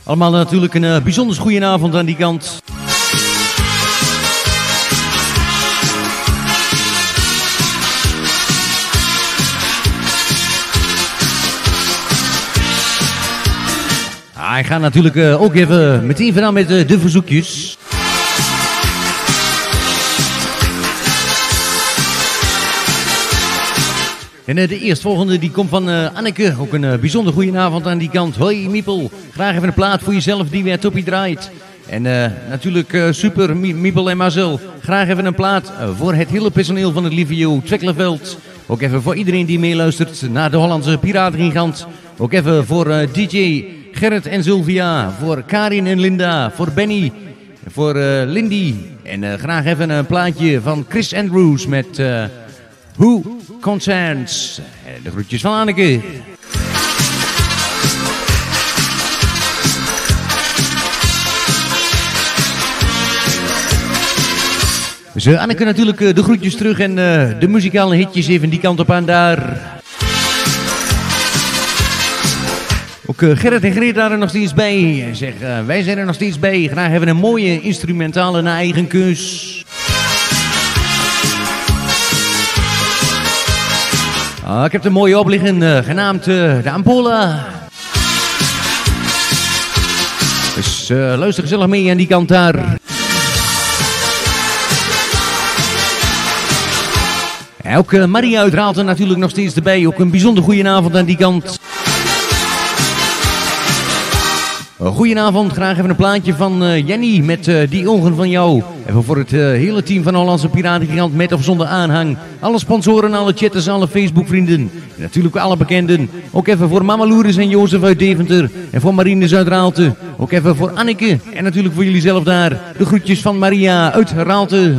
Allemaal natuurlijk een bijzonder goede avond aan die kant. Hij gaat natuurlijk ook even meteen vandaan met de verzoekjes. En de eerstvolgende die komt van Anneke. Ook een bijzonder goede avond aan die kant. Hoi Miepel, graag even een plaat voor jezelf die weer toppie draait. En natuurlijk super Miepel en Marcel. Graag even een plaat voor het hele personeel van het Livio Twekkelenveld. Ook even voor iedereen die meeluistert naar de Hollandse Piratengigant. Ook even voor DJ Gerrit en Sylvia. Voor Karin en Linda. Voor Benny. Voor Lindy. En graag even een plaatje van Chris Andrews met Who Concerns. De groetjes van Anneke. Dus Anneke natuurlijk de groetjes terug en de muzikale hitjes even die kant op aan daar. Ook Gerrit en Greet daar er nog steeds bij. Zeg, wij zijn er nog steeds bij. Graag hebben een mooie instrumentale naar eigen keus. Ik heb een mooie opliggen genaamd de Ampola. Dus luister gezellig mee aan die kant daar. Ook Maria uit Raalte natuurlijk nog steeds erbij. Ook een bijzonder goede avond aan die kant. Goedenavond, graag even een plaatje van Jenny met Die Ogen van Jou. Even voor het hele team van Hollandse Piratengigant met of zonder aanhang. Alle sponsoren, alle chatters, alle Facebook-vrienden. En natuurlijk alle bekenden. Ook even voor Mama Loeris en Jozef uit Deventer. En voor Marines uit Raalte. Ook even voor Anneke. En natuurlijk voor jullie zelf daar. De groetjes van Maria uit Raalte.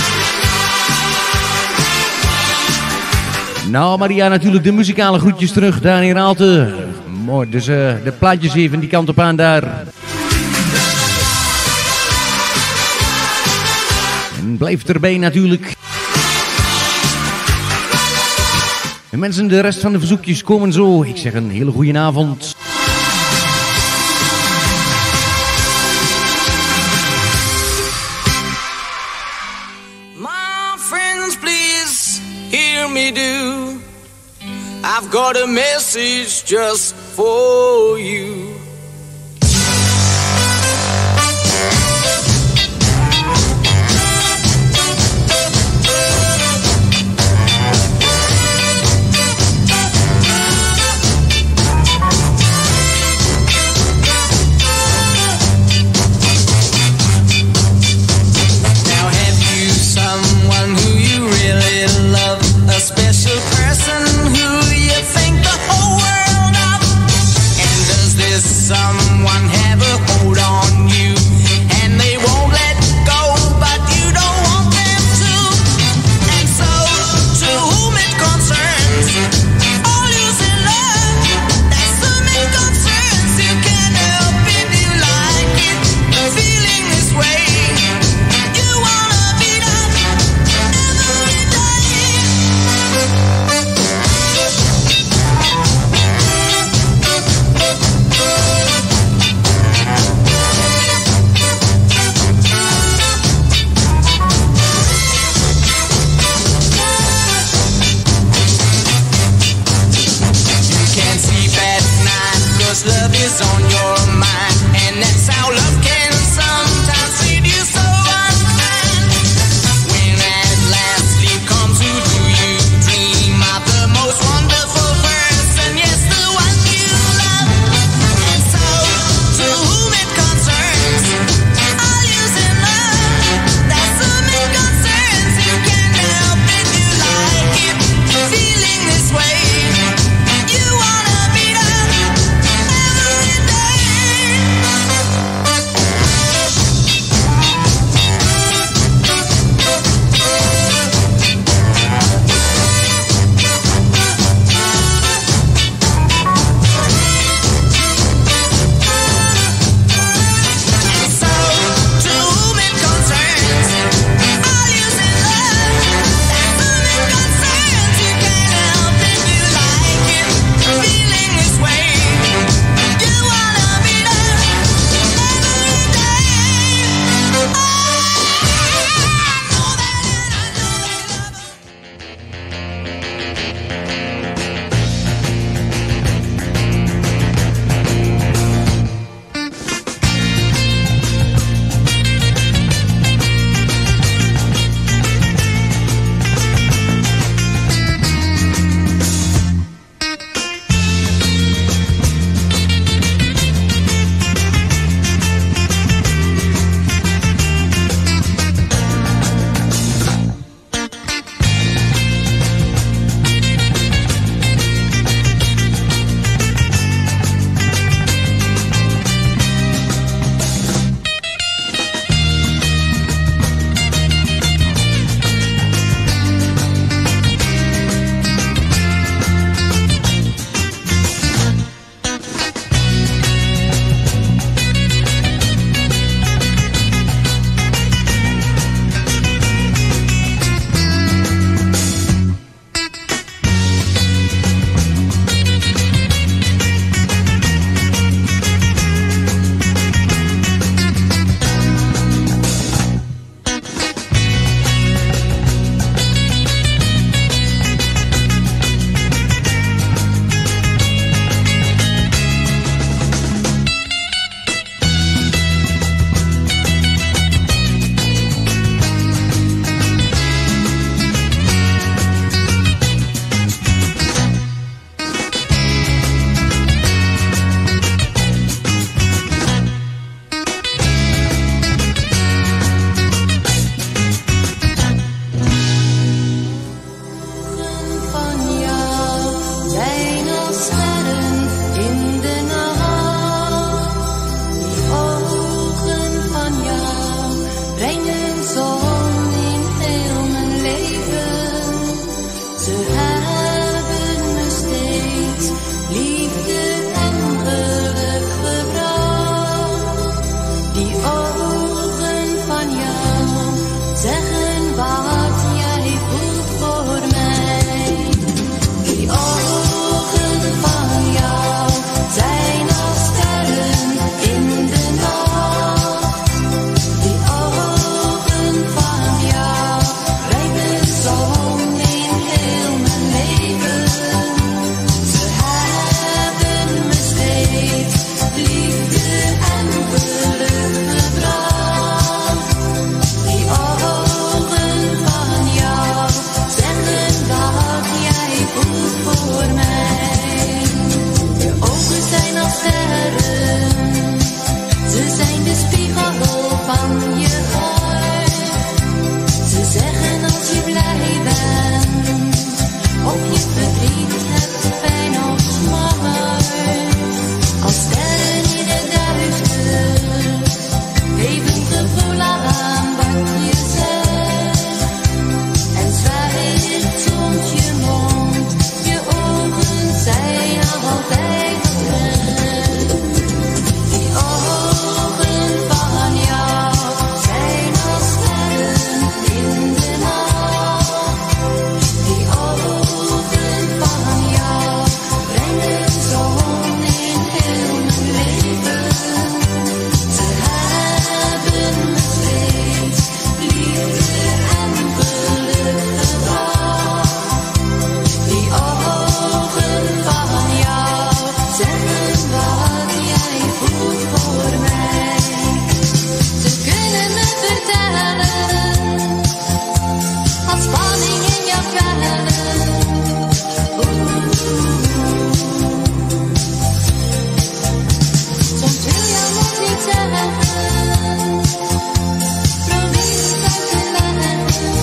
Nou Maria, natuurlijk de muzikale groetjes terug daar in Raalte. Mooi, dus de plaatjes even die kant op aan daar. En blijf erbij natuurlijk. En mensen, de rest van de verzoekjes komen zo. Ik zeg een hele goede avond. My friends, please hear me do. I've got a message just for you. Now have you someone who you really love, a special person who you think the whole world of? And does this someone have a hold on you? And they won't let go, but you don't want them to. And so, to whom it concerns, all you's in love, that's whom it concerns. You can't help if you like it, feeling this way. You wanna beat up every day. You can't sleep at night 'cause love is on your mind. And that's how love can sometimes lead you so unkind. When at last sleep comes, who do you dream of? The most wonderful person, yes, the one you love. And so, to whom it concerns, all you's in love, that's whom it concerns. You can't help if you like it, feeling this way. You wanna beat up every day. voor mij. Je ogen zijn als sterren, ze zijn de spiegel van je hart. Ze zeggen als je blij bent, of je verdriet hebt, pijn of smart. Als sterren in het duister, geef een gevoel aan wat je zegt. En zwijgt soms je mond, je ogen zijn altijd oprecht. Die ogen van jou zijn als sterren in de nacht. Die ogen van jou brengen zon in heel mijn leven. Ze hebben me steeds liefde en geluk gebracht. Die ogen van jou zeggen wat jij voelt voor mij. Ze kunnen me vertellen, als spanning in jouw vellen. Soms wil jouw mond niet zeggen, probeer het uit te leggen.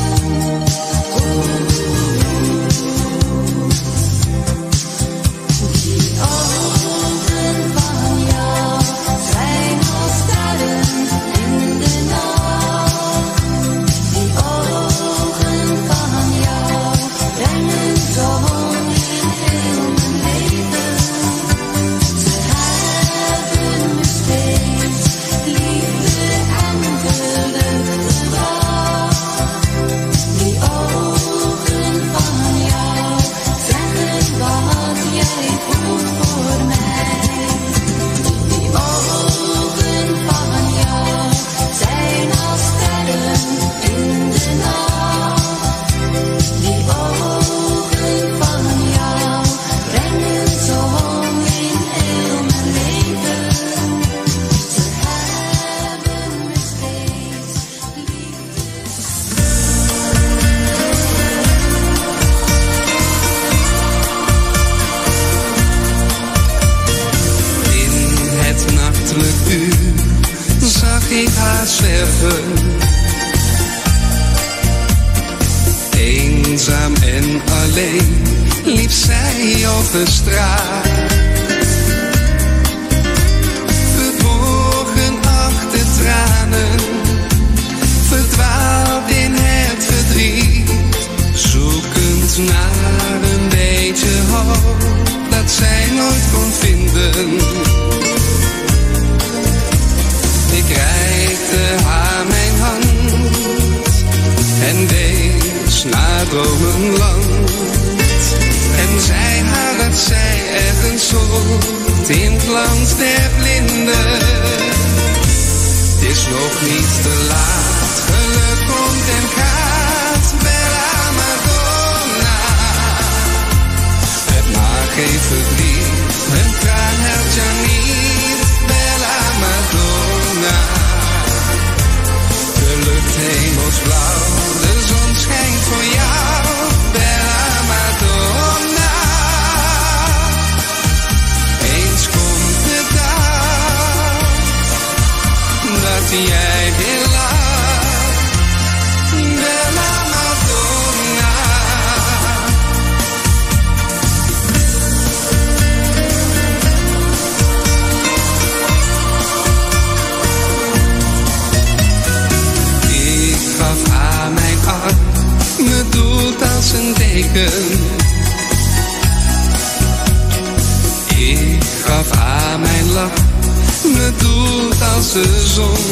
Die ogen van jou zijn als sterren in de nacht. Die ogen van jou brengen zon in heel mijn leven. Ze hebben me steeds liefde en geluk gebracht. Die ogen van jou zeggen wat jij voelt voor mij. Die ogen van jou zijn als sterren in de nacht. Die ogen van jou brengen zon in heel mijn leven. Ze hebben me steeds In het nachtelijk uur zag ik haar zwerven. Eenzaam en alleen liep zij over straat. Verborgen achter tranen, verdwaald in het verdriet. Zoekend naar een beetje hoop dat zij nooit kon vinden. Ik reikte haar mijn hand en wees naar dromenland. En zei haar dat zij ergens zocht in het land der blinden. Het is nog niet te laat, geluk komt en gaat, bella Madonna. Het maakt geen verdriet, een traan helpt je niet, bella Madonna. De lucht hemelsblauw, de zon schijnt voor jou, bella Madonna. Eens komt de dag dat jij weer lacht, bella Madonna. Ik gaf haar mijn arm, bedoeld als een deken. Ik gaf haar mijn lach, bedoeld als de zon.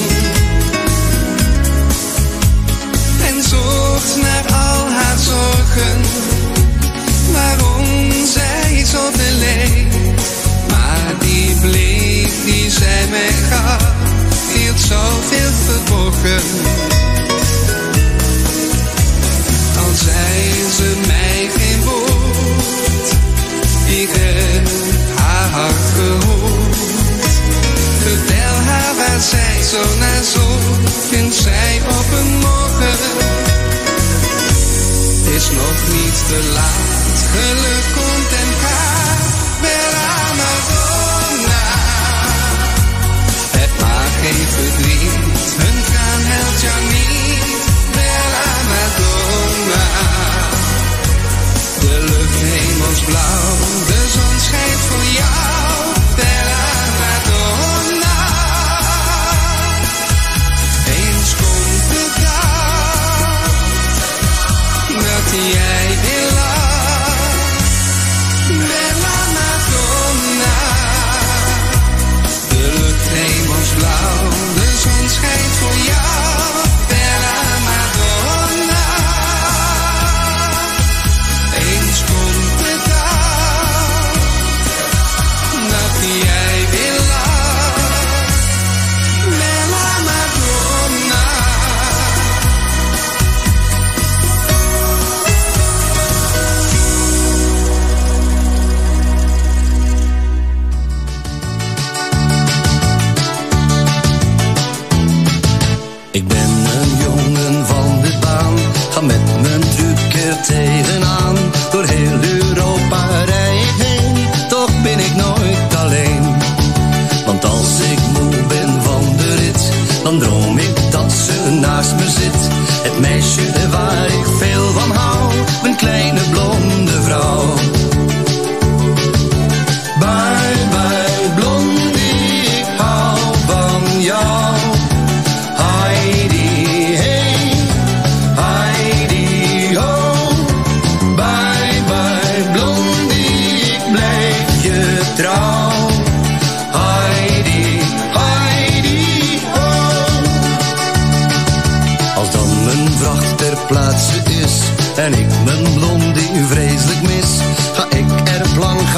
En zocht naar al haar zorgen, waarom zij zo beleed. Maar die blik die zij mij gaf, hield zoveel verborgen. Al zei ze mij geen woord, ik heb haar hart gehoord. Vertel haar waar zij zo naar zoekt, vindt zij op een morgen. Het is nog niet te laat, geluk komt en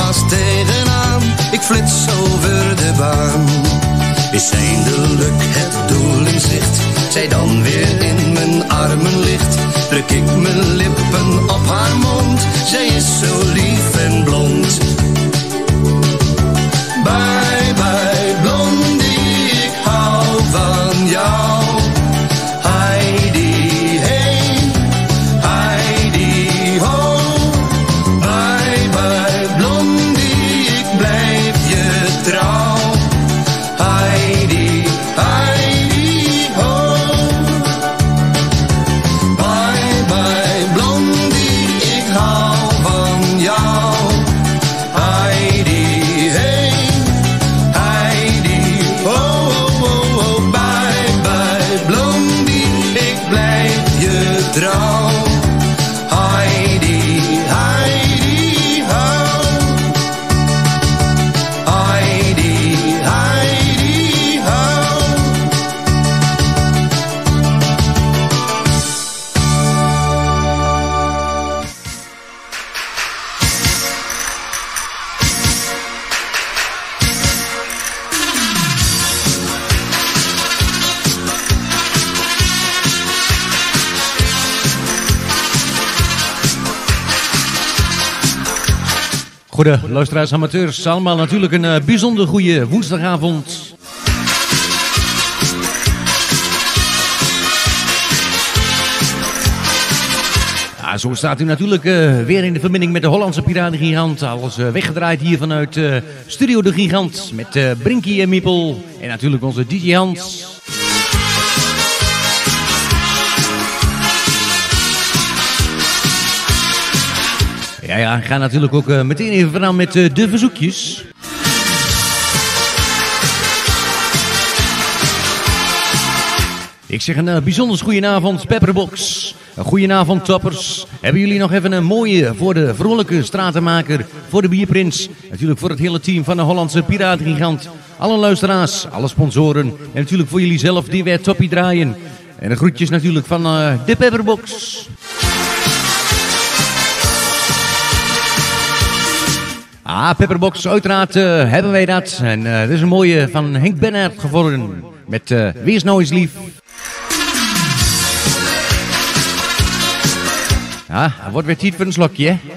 gas tegenaan, ik flits over de baan. Is eindelijk het doel in zicht, zij dan weer in mijn armen ligt. Druk ik mijn lippen op haar mond, zij is zo lief en blond. Bye bye blondie, ik hou van jou. Heidi heen, Heidi ho. Bye bye blondie, ik blijf je trouw. Heidi, Heidi ho. Bye bye blondie, ik hou van jou. Heidi heen, Heidi ho. Bye bye blondie, ik blijf je trouw. Heidi, Heidi ho. Heidi, Heidi ho. Goede luisteraars, amateurs, allemaal natuurlijk een bijzonder goede woensdagavond. Ja, zo staat u natuurlijk weer in de verbinding met de Hollandse Piratengigant. Alles weggedraaid hier vanuit Studio de Gigant met Brinkie en Miepel en natuurlijk onze DJ Hans. Ja, ik ga natuurlijk ook meteen even vandaan met de verzoekjes. Ik zeg een bijzonder goedenavond, Pepperbox. Een goedenavond, toppers. Hebben jullie nog even een mooie voor de vrolijke stratenmaker, voor de Bierprins. Natuurlijk voor het hele team van de Hollandse Piratengigant. Alle luisteraars, alle sponsoren. En natuurlijk voor jullie zelf die weer toppie draaien. En de groetjes natuurlijk van de Pepperbox. Pepperbox, uiteraard hebben wij dat. En dit is een mooie van Henk Bennert geworden. Met Wees nou eens lief. Ja, wordt weer tijd voor een slokje, hè?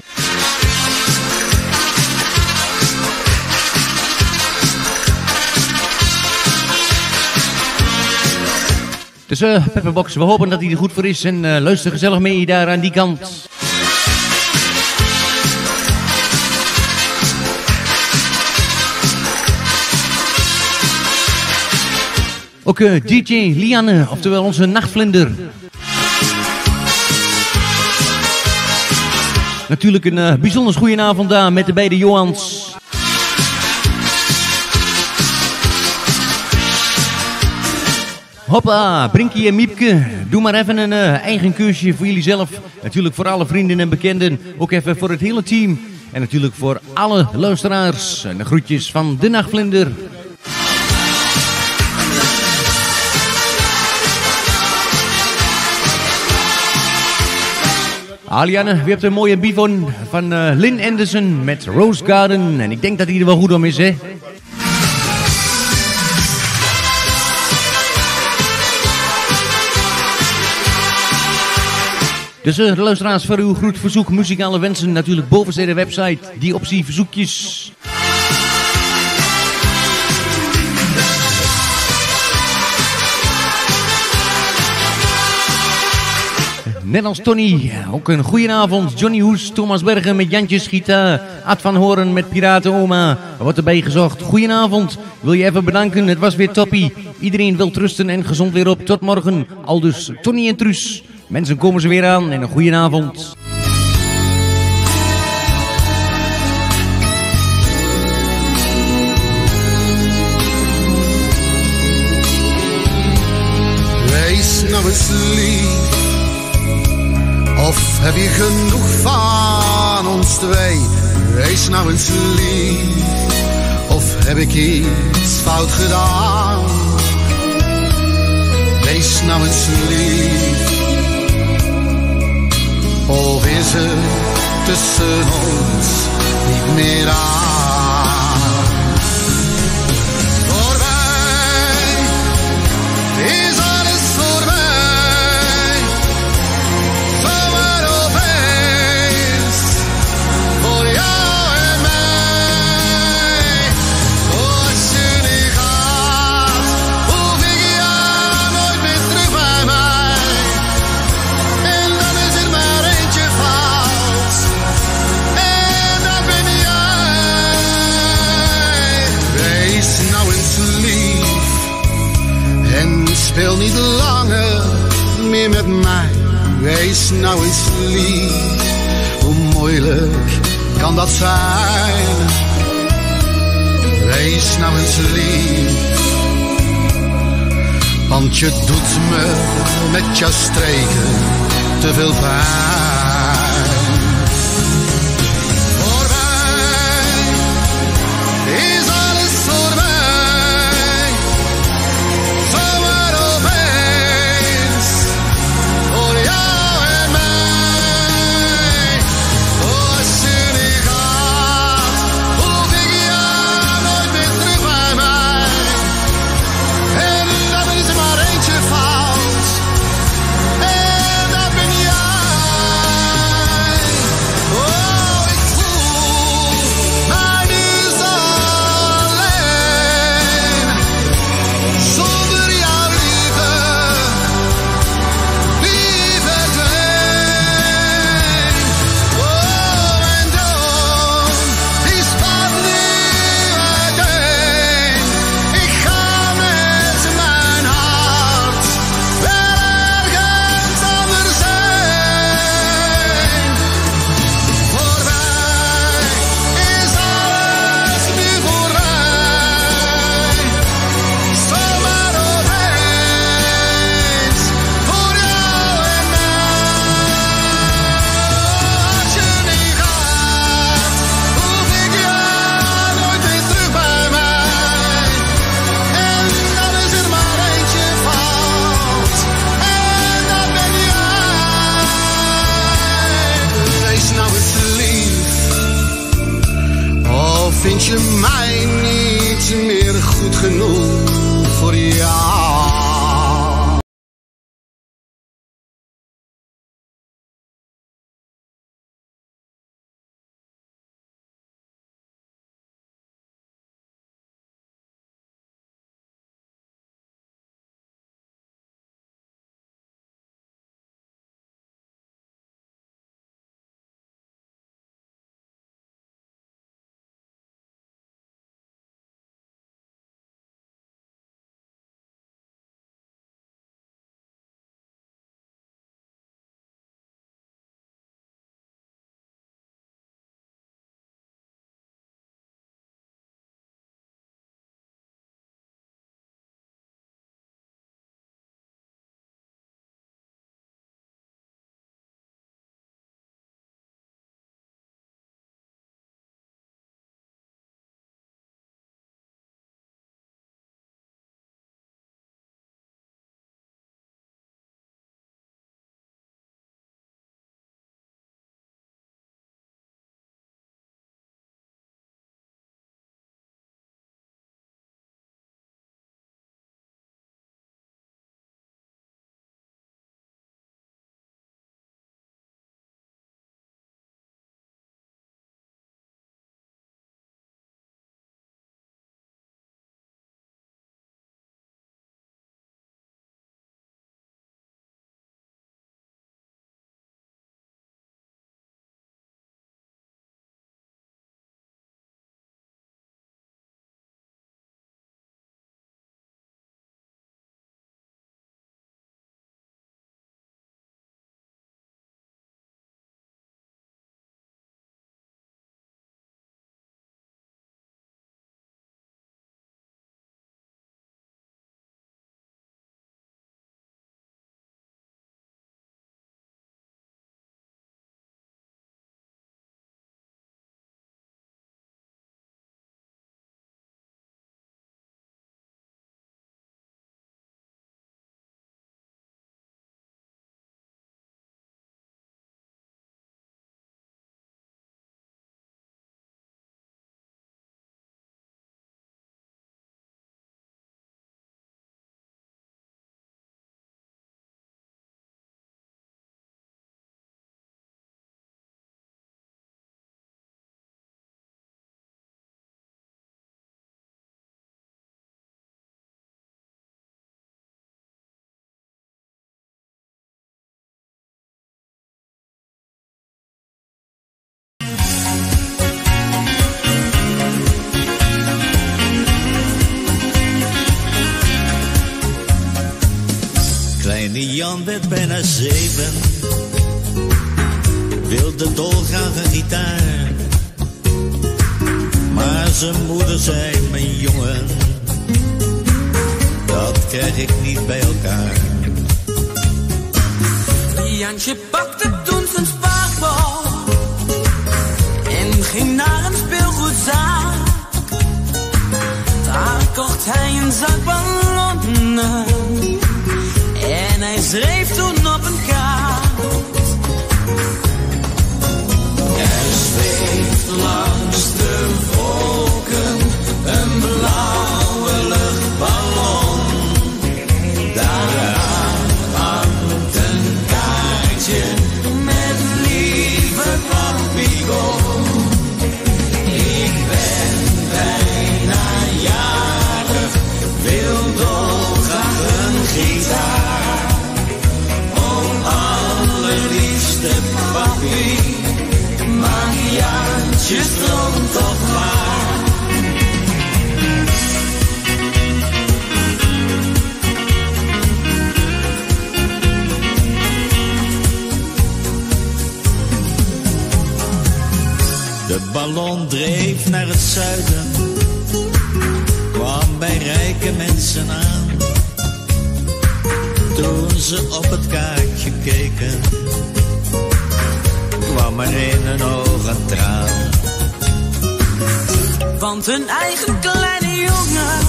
Dus Pepperbox, we hopen dat hij er goed voor is. En luister gezellig mee daar aan die kant. Ook DJ Lianne, oftewel onze nachtvlinder. Natuurlijk een bijzonder goede avond daar met de beide Johans. Hoppa, Brinkie en Miepke, doe maar even een eigen keusje voor jullie zelf. Natuurlijk voor alle vrienden en bekenden, ook even voor het hele team. En natuurlijk voor alle luisteraars. En de groetjes van de nachtvlinder. Aliane, wie hebt een mooie bivon van Lynn Anderson met Rose Garden. En ik denk dat hij er wel goed om is, hè? Dus de luisteraars, voor uw groet, verzoek, muzikale wensen natuurlijk bovenste de website. Die optie verzoekjes. Net als Tony, ook een goedenavond. Johnny Hoes, Thomas Bergen met Jantje Schieta. Ad van Horen met Piraten Oma. Er wordt erbij gezocht. Goedenavond, wil je even bedanken. Het was weer toppie. Iedereen wil trusten en gezond weer op. Tot morgen. Aldus Tony en Truus. Mensen komen ze weer aan en een goedenavond. Wees nou eens lief. Of heb je genoeg van ons twee? Wees nou eens lief. Of heb ik iets fout gedaan? Wees nou eens lief. Of is er tussen ons niet meer aan. Voorbij is alles voorbij. Zomaar opeens voor jou en mij. Als je niet gaat, hoef ik jou nooit meer terug bij mij. En dan is er maar eentje fout. En dat ben jij. Wees nou eens lief. En speel niet langer meer met mij. Wees nou eens lief. Hoe moeilijk kan dat zijn? Wees nou eens lief. Want je doet me met je streken te veel pijn. Voorbij is alles voorbij. Zomaar opeens voor jou en mij. Als je niet gaat, hoef ik jou nooit meer terug bij mij. En dan is er maar eentje fout. En dat ben jij. Oh, ik voel mij nu zo alleen. Zonder jouw liefde, wie verdween. Oh, mijn droom, die spat nu uiteen. Ik ga met mijn hart wel ergens anders heen. Voorbij is alles nu voorbij. Zomaar opeens voor jou en mij. Als je niet gaat, hoef ik jou nooit meer terug bij mij. En dan is er maar eentje fout. En dat ben jij. Wees nou eens lief. Of vind je mij niet meer goed genoeg voor jou? Jan werd bijna 7, wilde dolgraag een gitaar. Maar zijn moeder zei, mijn jongen, dat krijg ik niet bij elkaar. Jantje pakte toen zijn spaarpot en ging naar een speelgoedzaak. Daar kocht hij een zak ballonnen en hij schreef toen op een kaart. Er zweeft langs de wolken een blauwe luchtballon. Daaraan hangt een kaartje met lieve papillon. Ik ben bijna jarig, wil dolgraag een gitaar. Oh, allerliefste papi, maak Jantje stroom toch maar. De ballon dreef naar het zuiden, kwam bij rijke mensen aan. Toen ze op het kaartje keken, kwam er in hun ogen een traan. Want hun eigen kleine jongen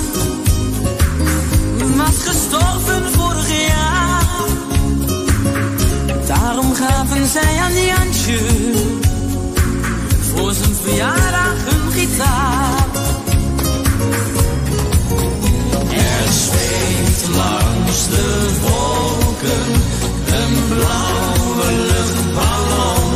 was gestorven vorig jaar. Daarom gaven zij aan Jantje voor zijn verjaardag een gitaar. Er zweeft langs de wolken een blauwe luchtballon.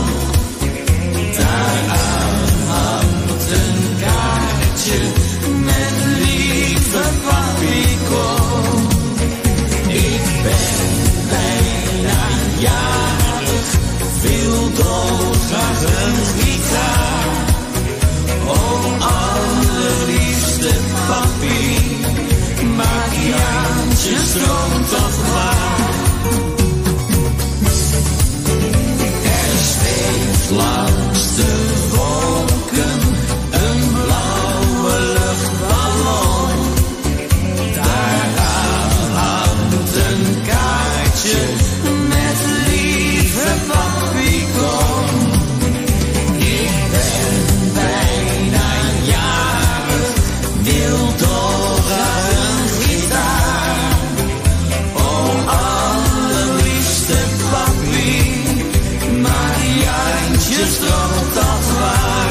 Daaraan hangt een kaartje met lieve papillon. Ik ben bijna jarig, wil dolgraag een gitaar. Oh, allerliefste papi, maak Jantje stroom toch maar. Er zweeft langs de wolken een blauwe luchtballon. Daaraan hangt een kaartje met lieve papillon. Ik ben bijna jarig, wil dolgraag een gitaar. Oh, allerliefste papi, maak Jantje stroom toch maar.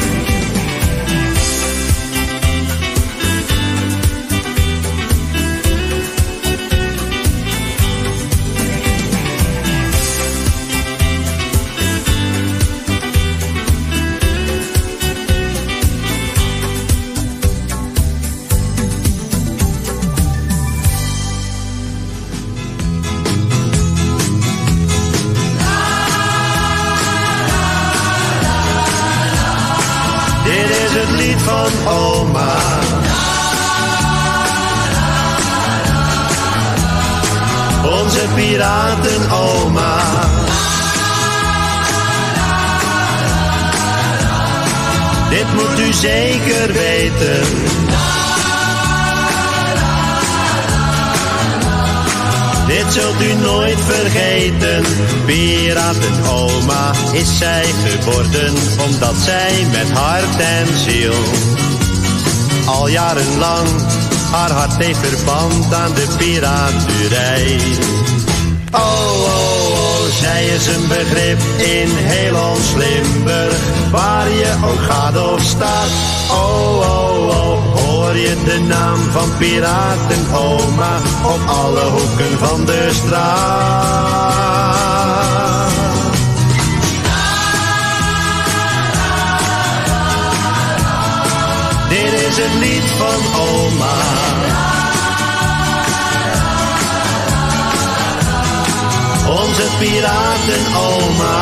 Dit is het lied van oma. Onze piratenoma. Dit moet u zeker weten. Dit zult u nooit vergeten. Piratenoma is zij geworden, omdat zij met hart en ziel al jarenlang haar hart heeft verband aan de piraterij. Oh, oh, oh, zij is een begrip in heel ons Limburg, waar je ook gaat of staat. Oh, oh, oh, hoor je de naam van piratenoma op alle hoeken van de straat. Dit is het lied van oma. Onze piratenoma.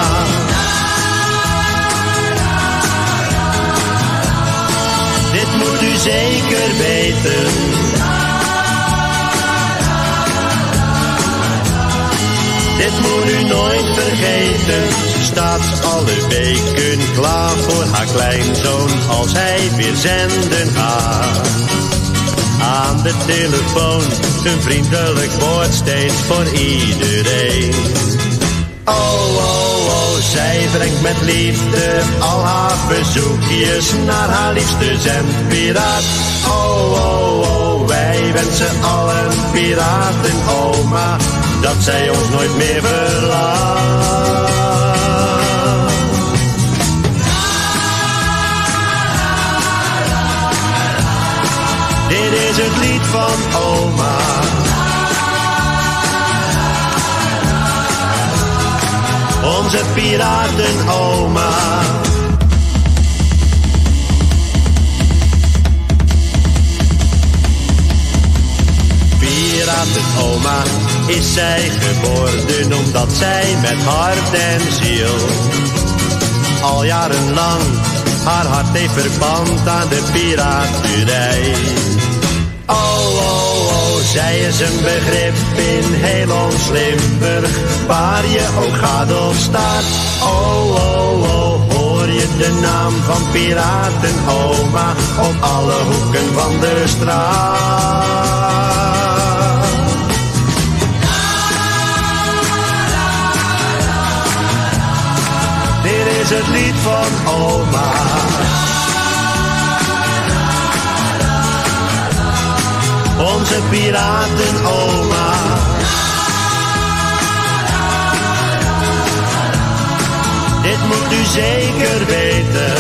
Dit moet u zeker weten. Dit moet u nooit vergeten, ze staat alle weken klaar voor haar kleinzoon als hij weer zenden gaat. Aan de telefoon, een vriendelijk woord steeds voor iedereen. Oh, oh, oh, zij brengt met liefde al haar bezoekjes naar haar liefste zendpiraat. Oh, oh, oh, wij wensen allen piraten, oma, dat zij ons nooit meer verlaat. Dit is het lied van oma. Onze piratenoma. Piratenoma is zij geworden omdat zij met hart en ziel al jarenlang haar hart heeft verband aan de piraterij. Oh, oh, oh, zij is een begrip in heel ons Limburg, waar je ook gaat of staat. Oh, oh, oh, hoor je de naam van piratenoma op alle hoeken van de straat. Dit is het lied van oma. Onze piratenoma. Dit moet u zeker weten.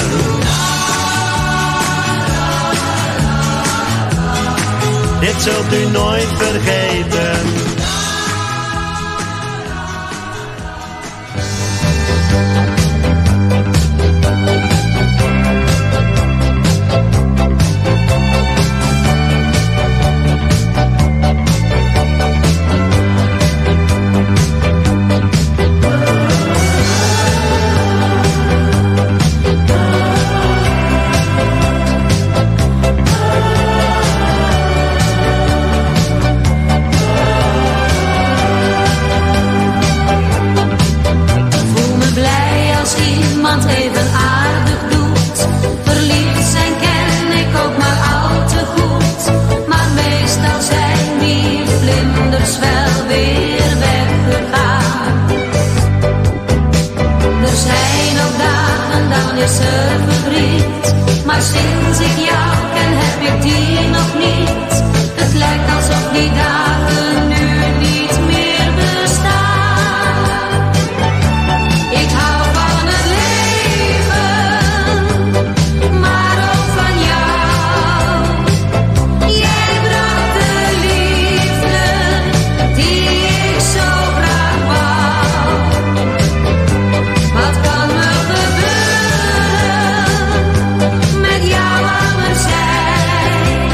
Dit zult u nooit vergeten. Met jou aan mijn zij.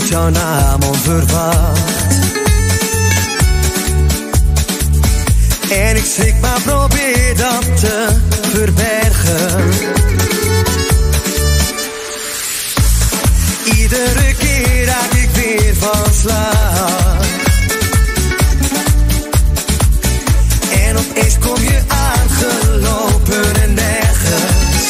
jouw naam onverwacht. En ik schrik maar probeer dat te verbergen. Iedere keer raak ik weer van slag. En opeens kom je aangelopen en nergens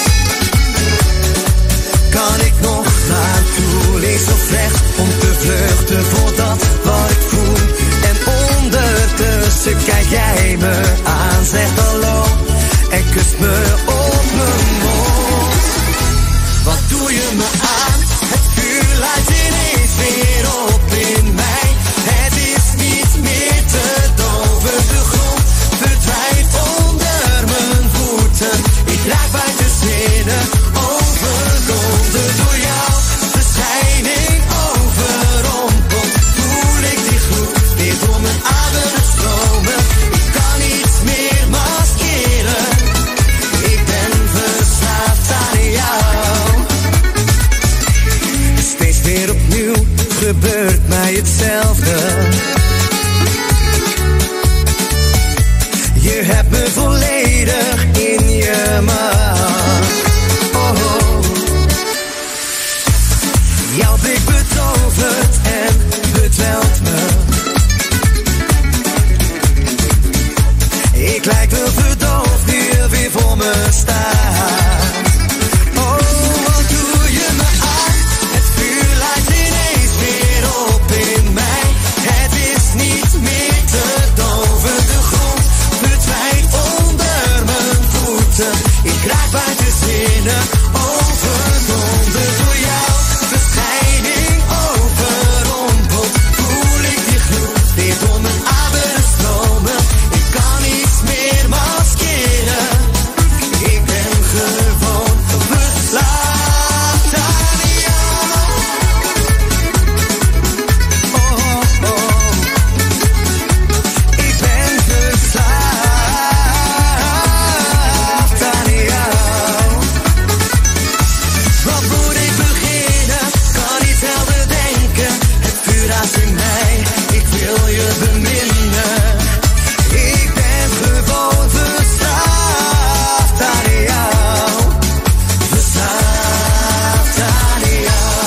kan ik nog naartoe. Links of rechts om te vluchten voor dat wat ik voel. En ondertussen kijk jij me aan, zegt hallo en kust me op mijn mond. Wat doe je me aan? Het vuur laat ineens weer op in mij. Het is niet meer te doven, de grond verdwijnt onder mijn voeten. Ik raak buiten zinnen, overgolden door jou. Verschijning overrompeld, voel ik die gloed weer door mijn aderen stromen. Ik kan niets meer maskeren, ik ben verslaafd aan jou. Steeds weer opnieuw gebeurt mij hetzelfde. Je hebt me volledig in je macht. Oh, oh. Jouw blik betovert en bedwelmt me. Ik lijk wel verdoofd nu je weer voor me staat. Oh, wat doe je me aan? Het vuur laat ineens weer op in mij. Het is niet meer te doven, de grond verdwijnt onder mijn voeten. Ik raak buiten zinnen, overdonderd door jou. Verschijning overrompeld, voel ik die gloed weer door mijn aderen stromen. Ik kan niets meer maskeren, ik ben gewoon verslaafd aan jou. Oh, oh, oh. Ik ben verslaafd aan jou. Wat moet ik beginnen? Kan niet helder denken. Het vuur raast in mij, ik wil je beminnen. Ik ben gewoon verslaafd aan jou. Verslaafd aan jou.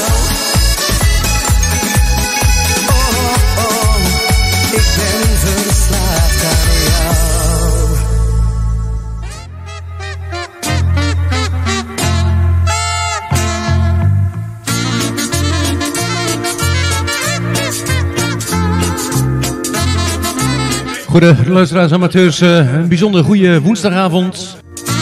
Oh, oh, oh. Ik ben verslaafd aan jou. Goede luisteraars, amateurs, een bijzonder goede woensdagavond.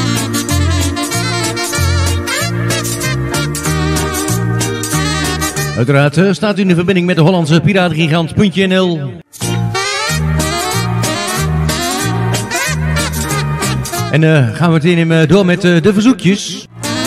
Uiteraard staat u in de verbinding met de Hollandse Piratengigant.nl. En gaan we meteen door met de verzoekjes.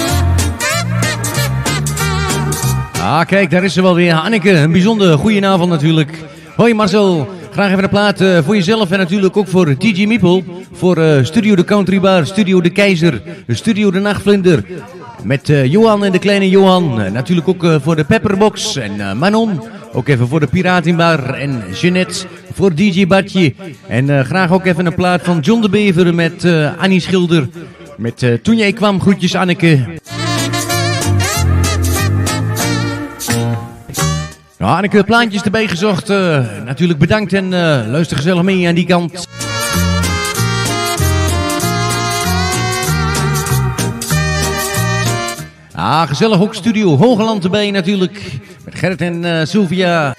Ah, kijk, daar is ze wel weer. Anneke, een bijzonder goedenavond natuurlijk. Hoi Marcel, graag even een plaat voor jezelf en natuurlijk ook voor DJ Miepel. Voor Studio de Country Bar, Studio de Keizer, Studio de Nachtvlinder. Met Johan en de kleine Johan. Natuurlijk ook voor de Pepperbox en Manon. Ook even voor de Piratenbar en Jeanette voor DJ Badje. En graag ook even een plaat van John de Bever met Annie Schilder. Met Toen jij kwam, groetjes Anneke. Nou, Anneke, plaatjes erbij gezocht. Natuurlijk bedankt en luister gezellig mee aan die kant. Ah, gezellig ook Studio Hogeland erbij natuurlijk. Met Gerrit en Sylvia.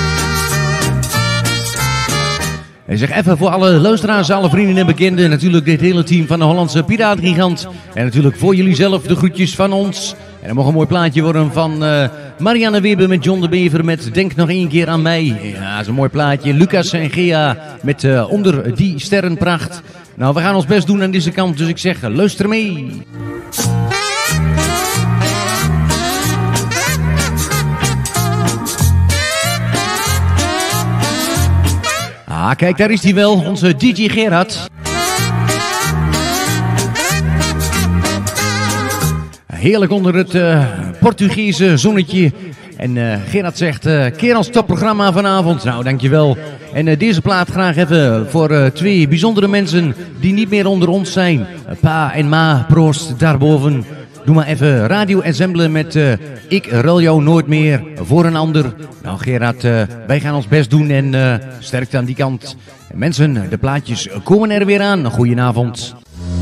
En zeg even voor alle luisteraars, alle vrienden en bekenden. Natuurlijk dit hele team van de Hollandse Piratengigant. En natuurlijk voor jullie zelf de groetjes van ons. En er mag een mooi plaatje worden van Marianne Weber met John de Bever met Denk nog één keer aan mij. Ja, dat is een mooi plaatje. Lucas en Gea met Onder die sterrenpracht. Nou, we gaan ons best doen aan deze kant. Dus ik zeg, luister mee. Ah, kijk, daar is hij wel, onze DJ Gerard. Heerlijk onder het Portugese zonnetje. En Gerard zegt, Kerels, topprogramma vanavond. Nou, dankjewel. En deze plaat graag even voor 2 bijzondere mensen die niet meer onder ons zijn. Pa en ma, proost daarboven. Doe maar even Radio Ensemble met Ik ruil jou nooit meer voor een ander. Nou Gerard, wij gaan ons best doen en sterkte aan die kant. Mensen, de plaatjes komen er weer aan. Goedenavond.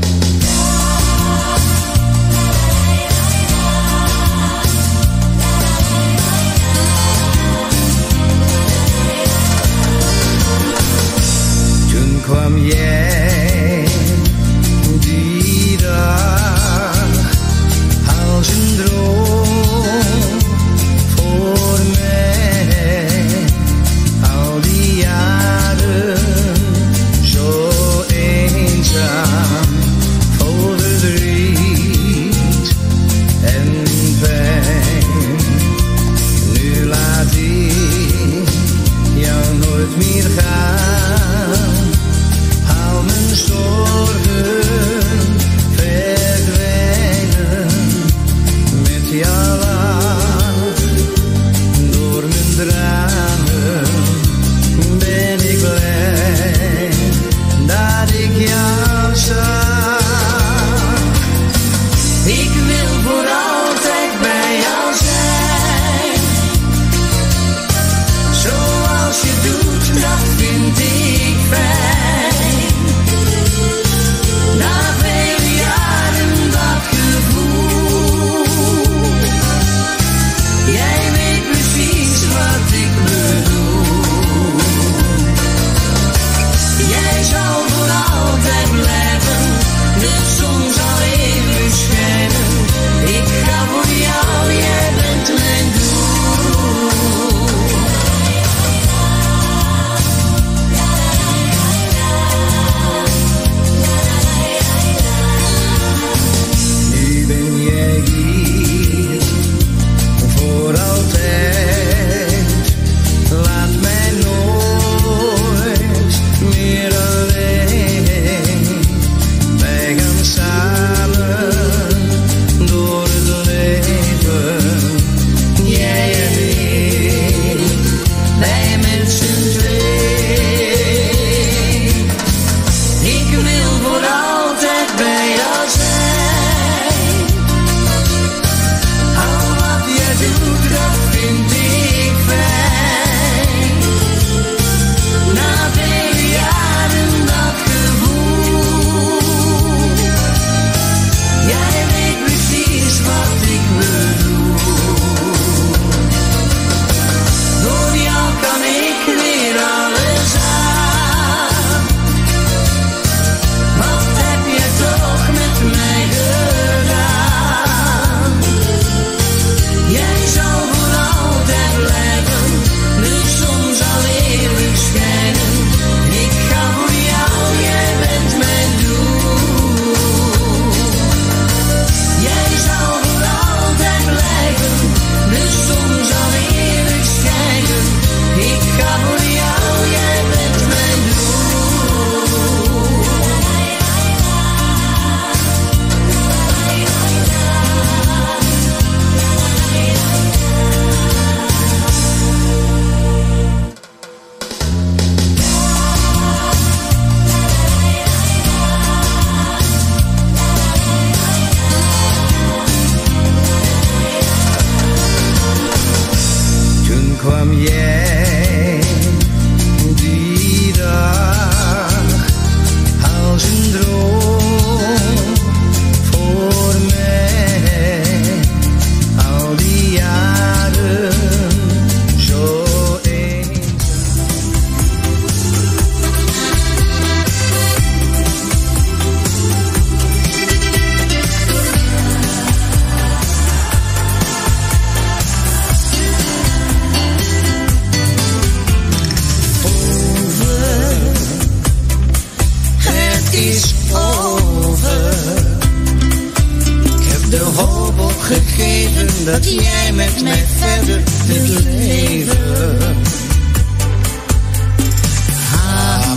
Toen kwam jij die dag als een droom voor mij. Al die jaren zo eenzaam, vol verdriet en pijn. Nu laat ik jou nooit meer gaan. Al mijn zorgen verdwijnen met jouw lach. Door mijn tranen ben ik blij dat ik jou zag. Ik wil voor altijd bij jou zijn. Zoals je doet, dat vind ik fijn. Na vele jaren dat gevoel. Jij weet precies wat ik bedoel. Jij zal voor altijd blijven. De zon zal even schijnen. Ik ga voor jou, jij bent mijn doel. Nu ben jij hier voor altijd. Laat mij nooit meer alleen. Wij gaan samen door het leven. Jij en ik, wij met z'n twee. Ik wil voor altijd bij jou zijn. Al wat jij doet, dat vind ik fijn. Na vele jaren dat gevoel. Jij weet precies wat ik bedoel. Door jou kan ik weer alles aan. Wat heb je toch met mij gedaan? Jij zal voor altijd blijven. De zon zal eeuwig schijnen. Ik ga voor jou, jij bent mijn doel. Jij zal voor altijd blijven. De zon zal eeuwig schijnen. Ik ga voor jou, jij bent mijn doel. Toen kwam jij die dag als een droom voor mij. Al die jaren zo eenzaam. Het is over. Ik heb de hoop opgegeven dat jij met mij verder wilt leven. Ga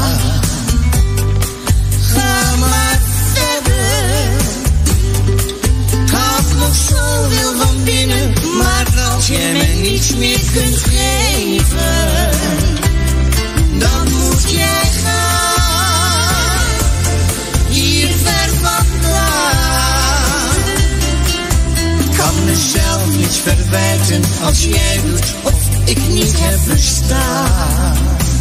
maar verder. Ik had nog zoveel van binnen, maar als jij mij als jij doet of ik niet heb bestaan.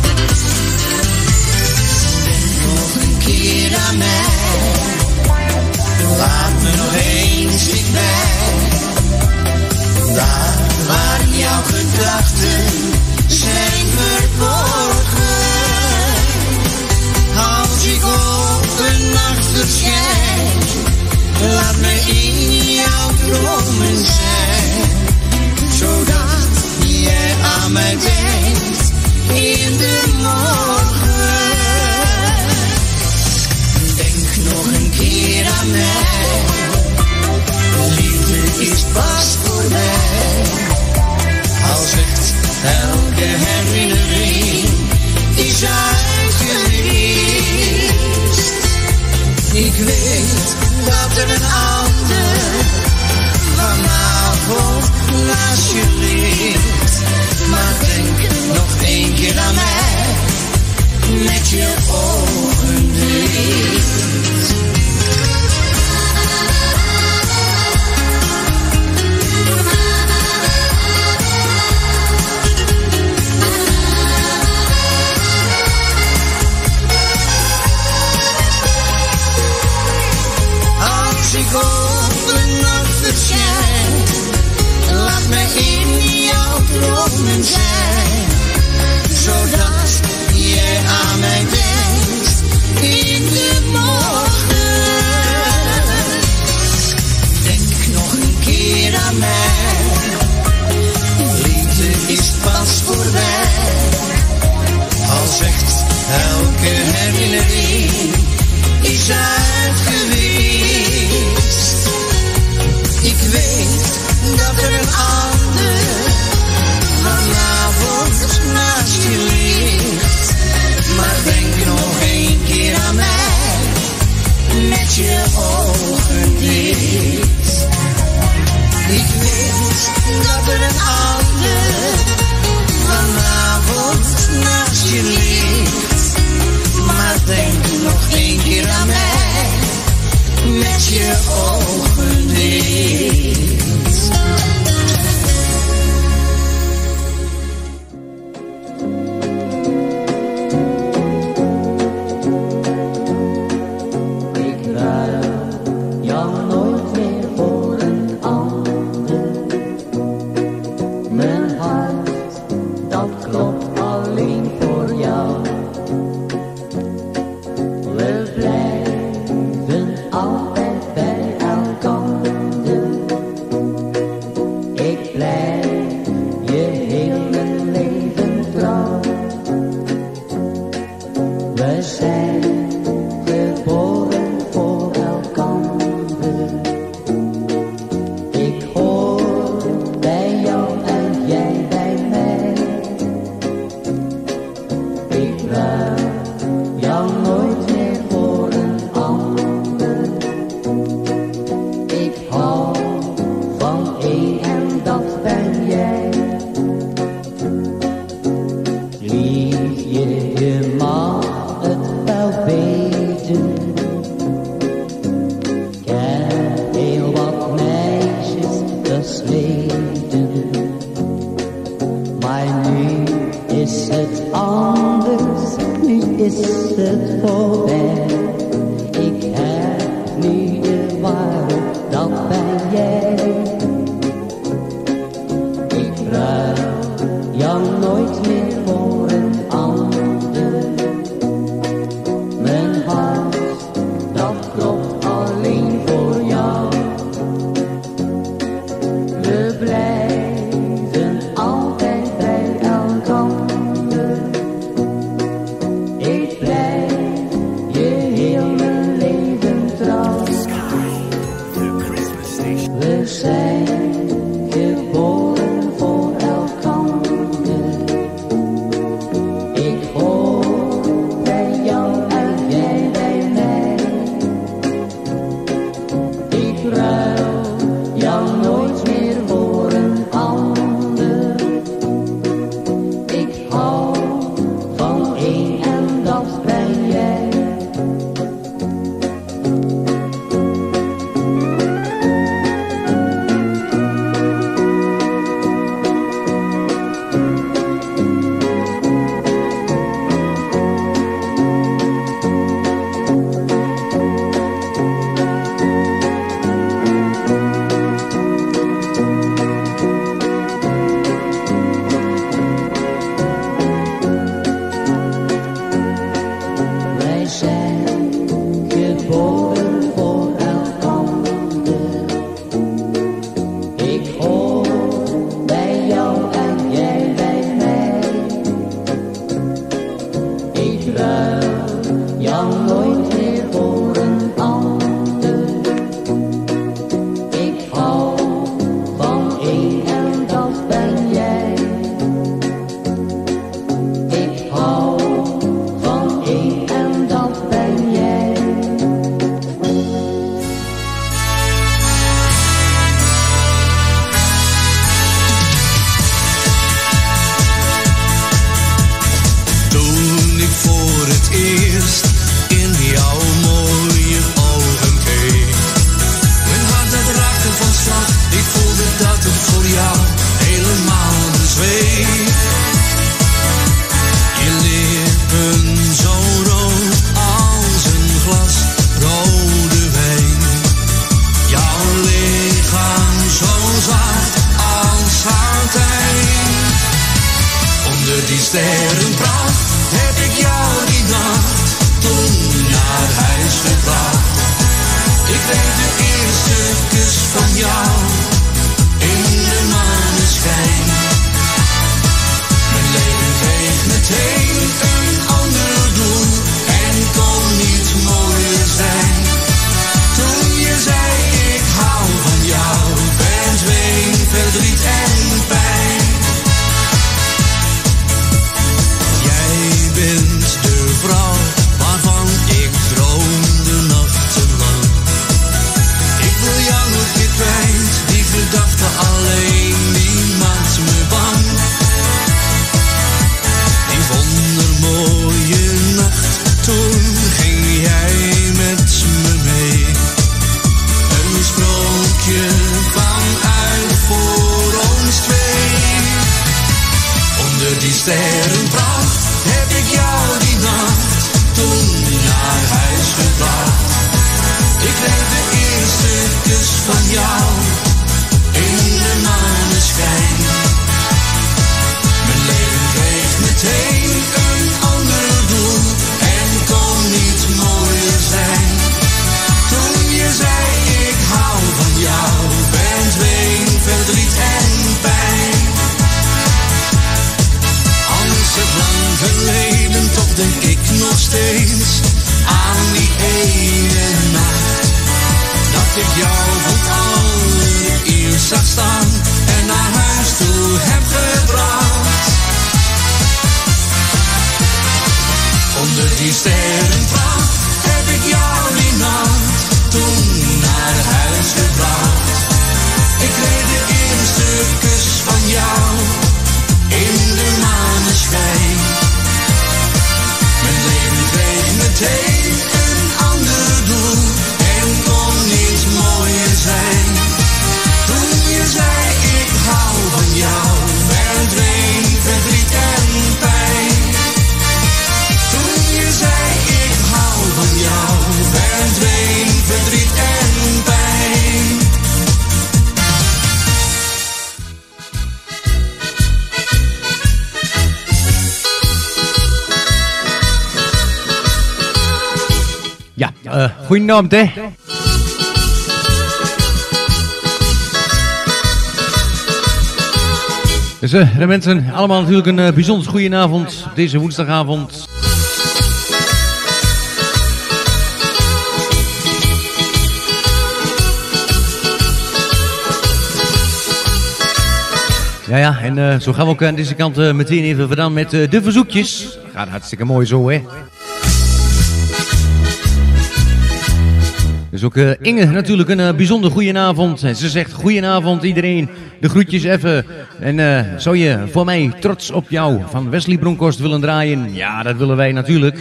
Denk nog een keer aan mij, laat me nog eens dichtbij. Daar waar jouw gedachten zijn verborgen. Als ik op een nacht verschijn, laat me in jouw dromen zijn. Zodat jij aan mij denkt in de morgen. Denk nog een keer aan mij, liefde is pas voorbij. Al zegt elke herinnering is uitgewist. Ik weet dat er een ander vanavond naast je ligt. Maar denk nog één keer aan mij, met je ogen dicht. Als ik op een nacht verschijn, laat me in jouw dromen zijn. Zodat jij aan mij denkt in de morgen. Denk nog een keer aan mij, liefde is pas voorbij. Al zegt elke herinnering is uitgewist. Ik weet dat er een ander vanavond naast je ligt. Maar denk nog één keer aan mij, met je ogen dicht. Ik weet dat er een ander vanavond naast je ligt. Maar denk nog één keer aan mij, met je ogen dicht. Ik ruil jou nooit meer voor een ander. Mijn hart, dat klopt alleen voor jou. We blijven altijd bij elkander. Ik blijf je heel mijn leven trouw. We zijn geboren voor elkander. Ik hoor bij jou en jij bij mij. Ik ruil jou nooit meer voor een ander. Ik hou van één en dat ben jij. Liefje, je mag het wel weten. Ik heb heel wat meisjes gesleten. Maar nu is het anders, nu is het voorbij. Ik heb nu de waarheid, dat ben jij. Ik ruil jou nooit meer voor een ander. Mijn hart, dat klopt alleen voor jou. We blijven altijd bij elkander. Ik blijf je denk ik nog steeds aan die ene nacht dat ik jou voor het allereerst zag staan en naar huis toe heb gebracht. Onder die sterrenpracht heb ik jou die nacht toen naar huis gebracht. Ik kreeg de eerste kus van jou in de maneschijn. Mijn leven kreeg meteen een ander doel en kon niet mooier zijn. Toen je zei ik hou van jou, verdween verdriet en pijn. Toen je zei ik hou van jou, verdween verdriet en pijn. Ja, goedenavond hè. Dus de mensen, allemaal natuurlijk een bijzonder goede avond deze woensdagavond. Ja, en zo gaan we ook aan deze kant meteen even vandaan met de verzoekjes. Gaat hartstikke mooi zo hè. Dus ook Inge natuurlijk een bijzonder goedenavond. En ze zegt goedenavond iedereen. De groetjes even. En zou je voor mij trots op jou van Wesley Bronkhorst willen draaien? Ja, dat willen wij natuurlijk.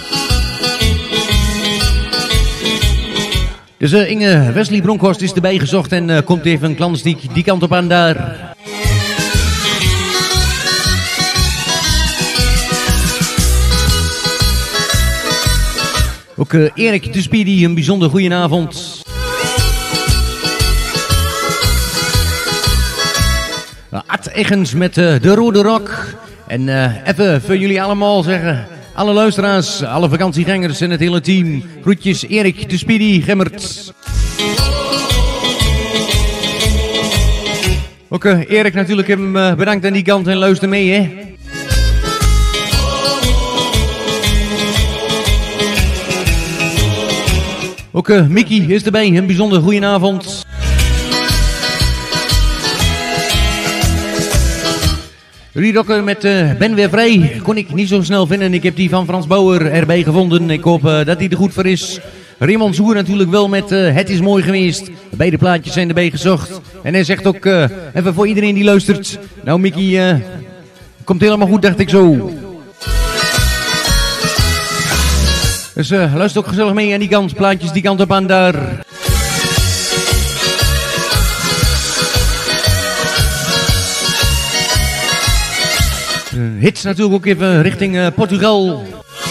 Dus Inge, Wesley Bronkhorst is erbij gezocht en komt even een klanstiek die kant op aan daar. Ook Erik de Speedy, een bijzonder goedenavond. Ad Eggens met de Rode Rock. En even voor jullie allemaal zeggen, alle luisteraars, alle vakantiegangers en het hele team. Groetjes Erik de Speedy, Gemmert. Ook Erik natuurlijk hem bedankt aan die kant en luister mee hè. Ook Mickey is erbij, een bijzonder goedenavond. Riedokker met Ben weer vrij. Kon ik niet zo snel vinden. Ik heb die van Frans Bauer erbij gevonden. Ik hoop dat hij er goed voor is. Raymond Zoer natuurlijk wel met Het is mooi geweest. Beide plaatjes zijn erbij gezocht. En hij zegt ook even voor iedereen die luistert. Nou Mickey, komt helemaal goed dacht ik zo. Dus luister ook gezellig mee aan die kant. Plaatjes die kant op aan daar. Hits natuurlijk ook even richting Portugal.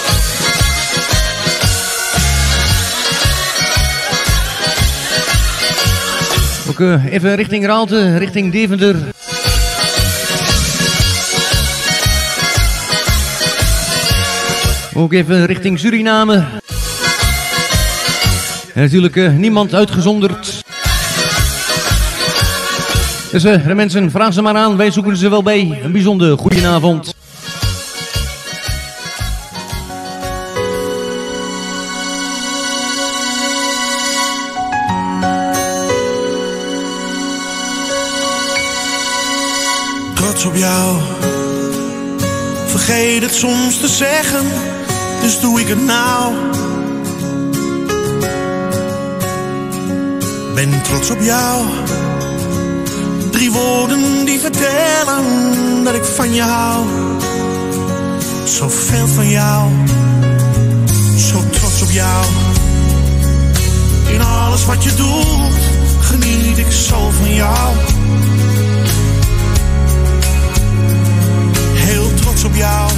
Ook even richting Raalte, richting Deventer. Ook even richting Suriname. En natuurlijk niemand uitgezonderd. Dus de mensen, vraag ze maar aan. Wij zoeken ze wel bij. Een bijzonder goedenavond. Trots op jou. Vergeet het soms te zeggen, dus doe ik het nou. Ben trots op jou. 3 woorden die vertellen dat ik van je hou. Zoveel van jou. Zo trots op jou. In alles wat je doet, geniet ik zo van jou. Heel trots op jou.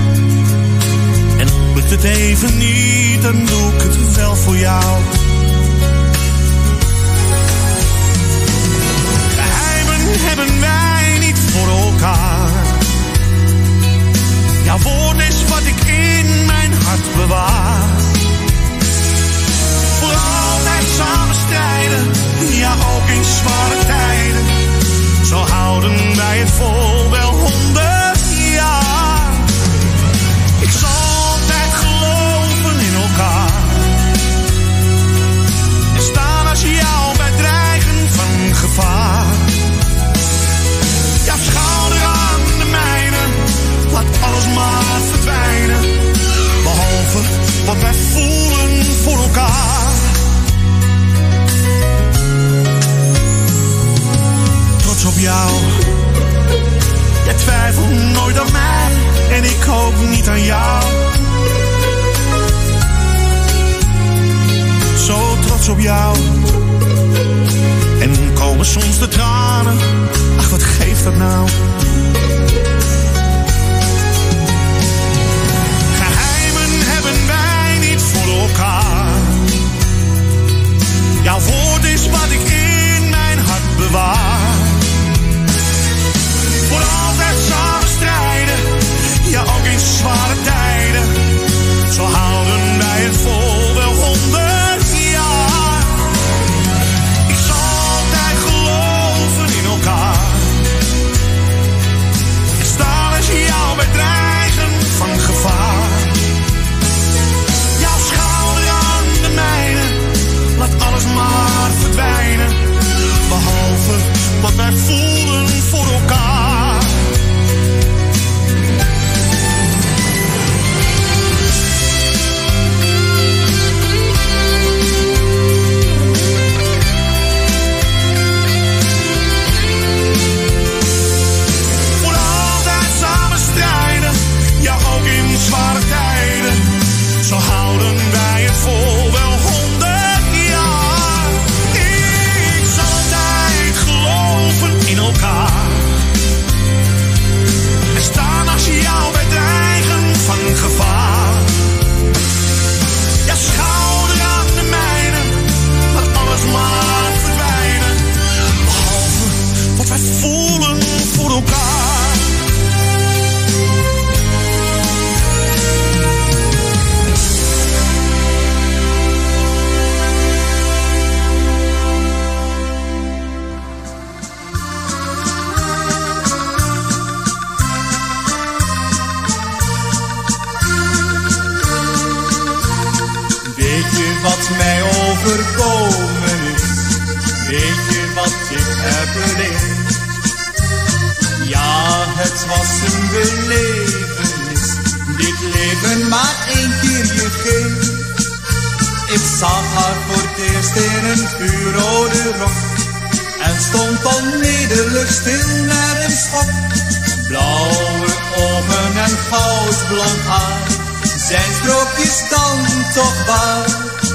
En lukt het even niet, dan doe ik het wel voor jou. Geheimen hebben wij niet voor elkaar. Jouw woord is wat ik in mijn hart bewaar. Voor altijd samen strijden, ja ook in zware tijden. Zo houden wij het vol wel 100 jaar. Ik zal wat mij overkomen is. Weet je wat ik heb geleerd? Ja, het was een belevenis, dit leven maar één keer je geeft. Ik zag haar voor het eerst in een vuurrode rok en stond onmiddellijk stil naar een schok. Blauwe ogen en goudblond haar, zijn sprookjes dan toch waar?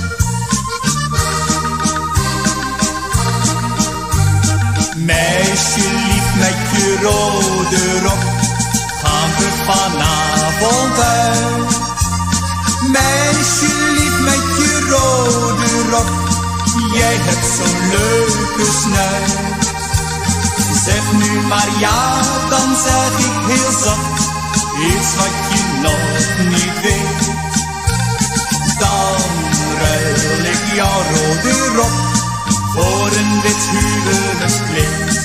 Meisje lief met je rode rok, gaan we vanavond uit. Meisje lief met je rode rok, jij hebt zo'n leuke snuit. Zeg nu maar ja, dan zeg ik heel zacht iets wat je nog niet weet. Dan ruil ik jouw rode rok voor een wit huwelijkskleed.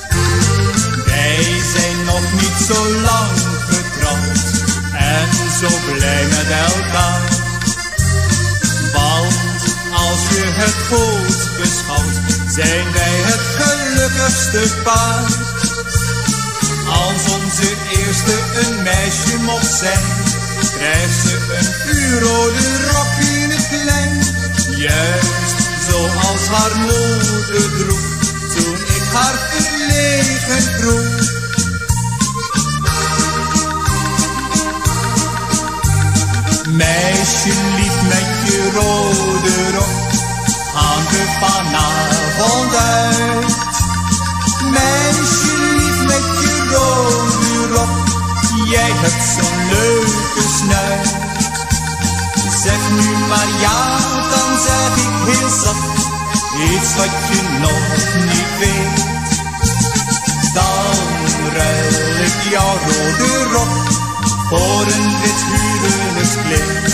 Wij zijn nog niet zo lang getrouwd en zo blij met elkaar. Want als je het goed beschouwt, zijn wij het gelukkigste paar. Als onze eerste een meisje mocht zijn, krijgt ze een vuurrode rok in het klein. Juist zoals haar moeder droeg, toen ik haar verlegen vroeg. Meisje lief met je rode rok, gaan we vanavond uit. Meisje lief met je rode rok, jij hebt zo'n leuke snuit. Zeg nu maar ja, dan zeg ik heel zacht iets wat je nog niet weet. Dan ruil ik jouw rode rok voor een wit huwelijkskleed.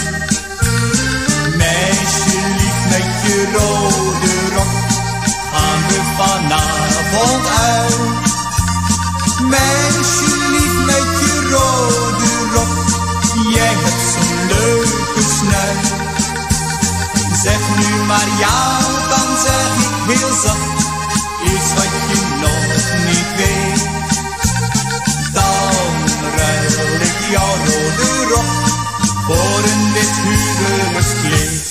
Meisje lief met je rode rok, gaan we vanavond uit. Meisje lief met je rode rok, jij hebt zo'n leuke snuit. Zeg nu maar ja, dan zeg ik heel zacht iets wat je nog niet weet. Dan ruil ik jouw rode rok voor een wit huwelijkskleed.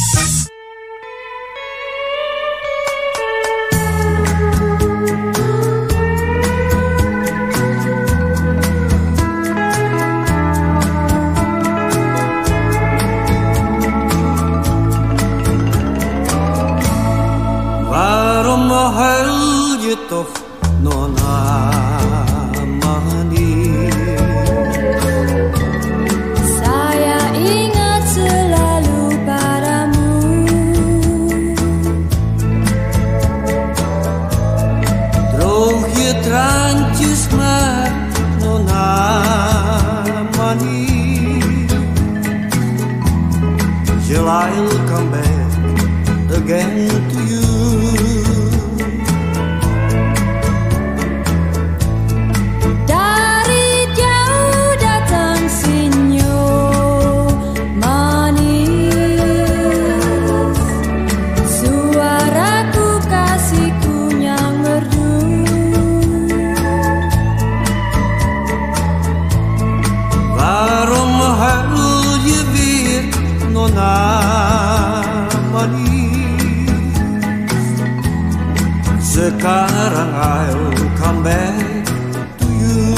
Waarom huil je toch, Nonna Mani? Saya ingat selalu padamu. Droog je traantjes maar, Nonna Mani. Till I'll come back again to you. Sekarang I'll come back to you.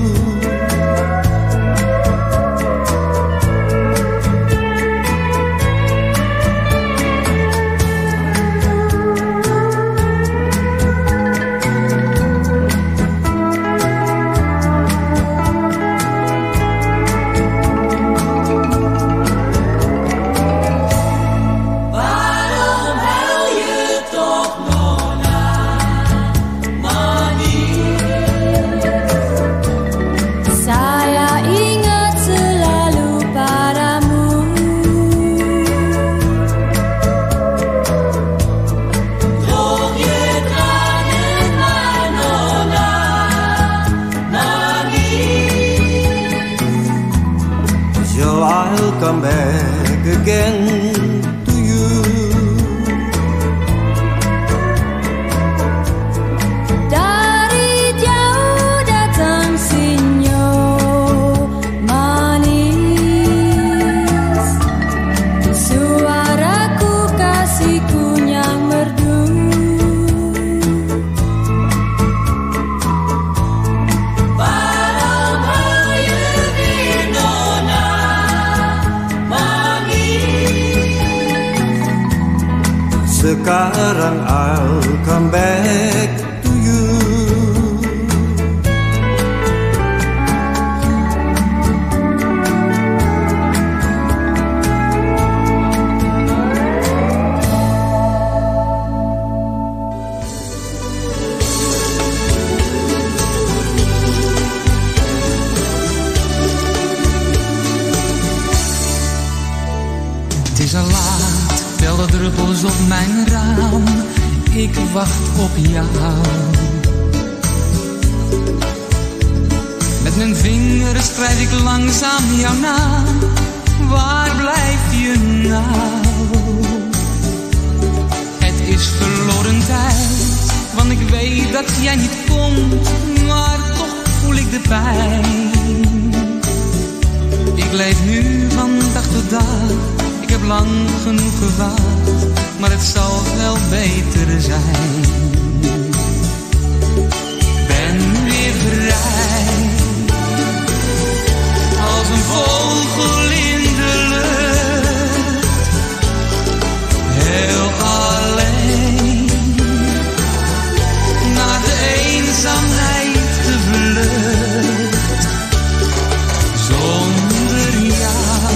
Waarom huil je toch, Nonna Mani? Saya ingat selalu padamu. Droog je tranen maar, Nonna Mani. Till I'll come back again to you. Sekarang I'll come back to you. Het is al laat, tel de druppels op mijn raam. Ik wacht op jou. Met mijn vingers schrijf ik langzaam jouw naam. Waar blijf je nou? Het is verloren tijd, want ik weet dat jij niet komt. Maar toch voel ik de pijn. Ik leef nu van dag tot dag. Ik heb lang genoeg gewacht, maar het zal wel beter zijn. Ben weer vrij, als een vogel in de lucht. Heel alleen, naar de eenzaamheid te vlucht. Zonder jou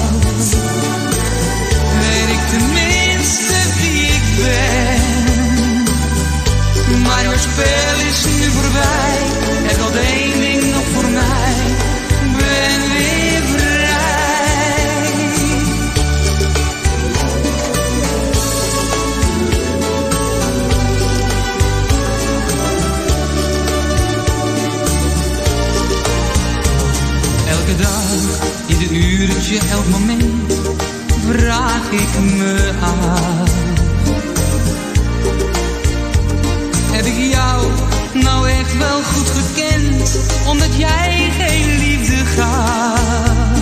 weet ik tenminste wie ik ben. Maar jouw spel is nu voorbij. Er geldt één ding nog voor mij. Ben weer vrij. Elke dag, ieder uurtje, elk moment vraag ik me af. Heb ik jou nou echt wel goed gekend, omdat jij geen liefde gaf?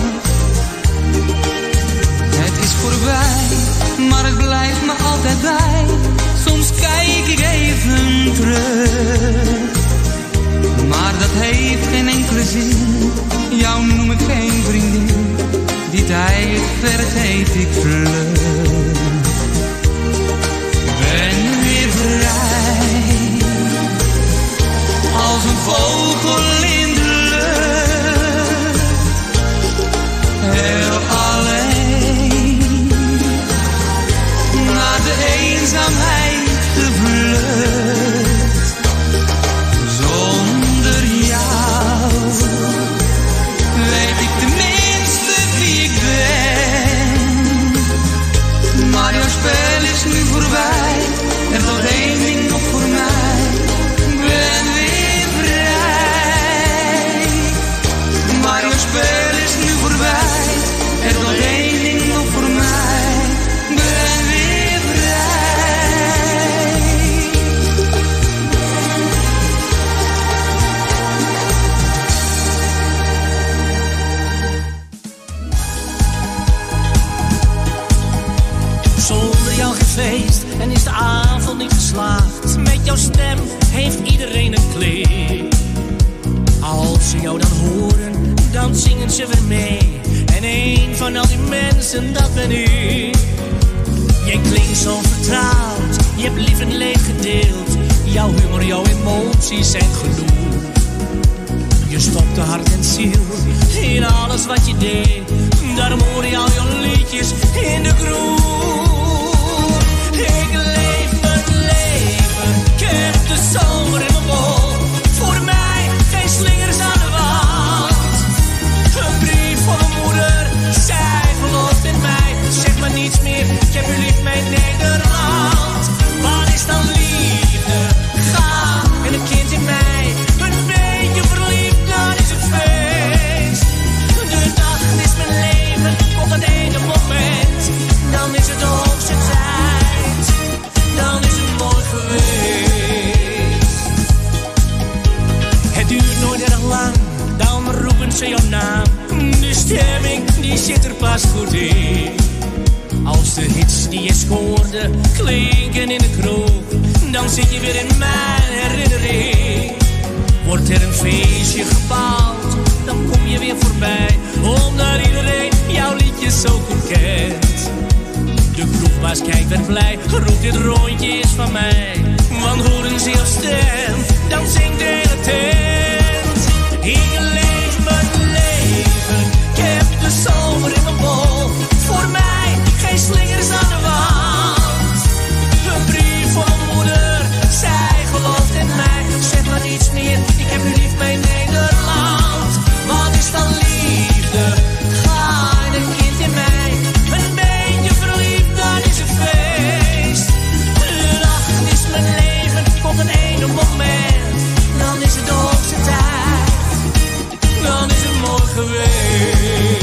Het is voorbij, maar het blijft me altijd bij. Soms kijk ik even terug, maar dat heeft geen enkele zin. Jou noem ik geen vriendin. Die tijd vergeet ik vlug. Ben weer vrij, als een vogel in de lucht. Heel alleen, naar de eenzaamheid te vlucht. Zonder jou weet ik tenminste wie ik ben. Maar jouw spel is nu voorbij. Er geldt één ding nog voor mij. Ben weer vrij. Maar jouw spel is nu voorbij. Er geldt één ding nog voor mij. Ben weer vrij. Zonder jou geen feest en is de avond niet geslaagd. Met jouw stem heeft iedereen een klik. Als ze jou dan horen, dan zingen ze weer mee. En een van al die mensen, dat ben ik. Jij klinkt zo vertrouwd, je hebt lief en leed gedeeld. Jouw humor, jouw emoties zijn genoeg. Je stopte hart en ziel in alles wat je deed. Daarom hoor je al jouw liedjes in de kroeg. Ik leef mijn leven, ik heb de zomer in mijn mond. Voor mij geen slingers aan de wand. Een brief van mijn moeder, zij gelooft in mij. Zeg maar niets meer, ik heb u lief, mijn Nederland. Wat is dan liefde? Ga en een kind in mij. Een beetje verliefd, dan is het feest. De dag is mijn leven, op dat ene moment. Dan is het de hoogste tijd. Dan is het mooi geweest. Het duurt nooit erg lang, dan roepen ze jouw naam. De stemming, die zit er pas goed in. Als de hits die je scoorde klinken in de kroeg, dan zit je weer in mijn herinnering. Wordt er een feestje gebouwd, dan kom je weer voorbij. Omdat iedereen jouw liedjes zo goed kent. De kroegbaas Kijk, werd blij, roep dit rondje is van mij. Want horen ze jouw stem, dan zingt de hele tent. Ik leef mijn leven, ik heb de zomer in mijn bol. Voor mij geen slingers aan de wand. Een brief van mijn moeder, zij gelooft in mij. Zeg maar niets meer, ik heb u lief, mijn Nederland. Wat is dan liefde? Ga in een kind in mij. Een beetje verliefd, dat is een feest. De nacht is mijn leven, komt een ene moment. Dan is het de hoogste tijd. Dan is het mooi geweest.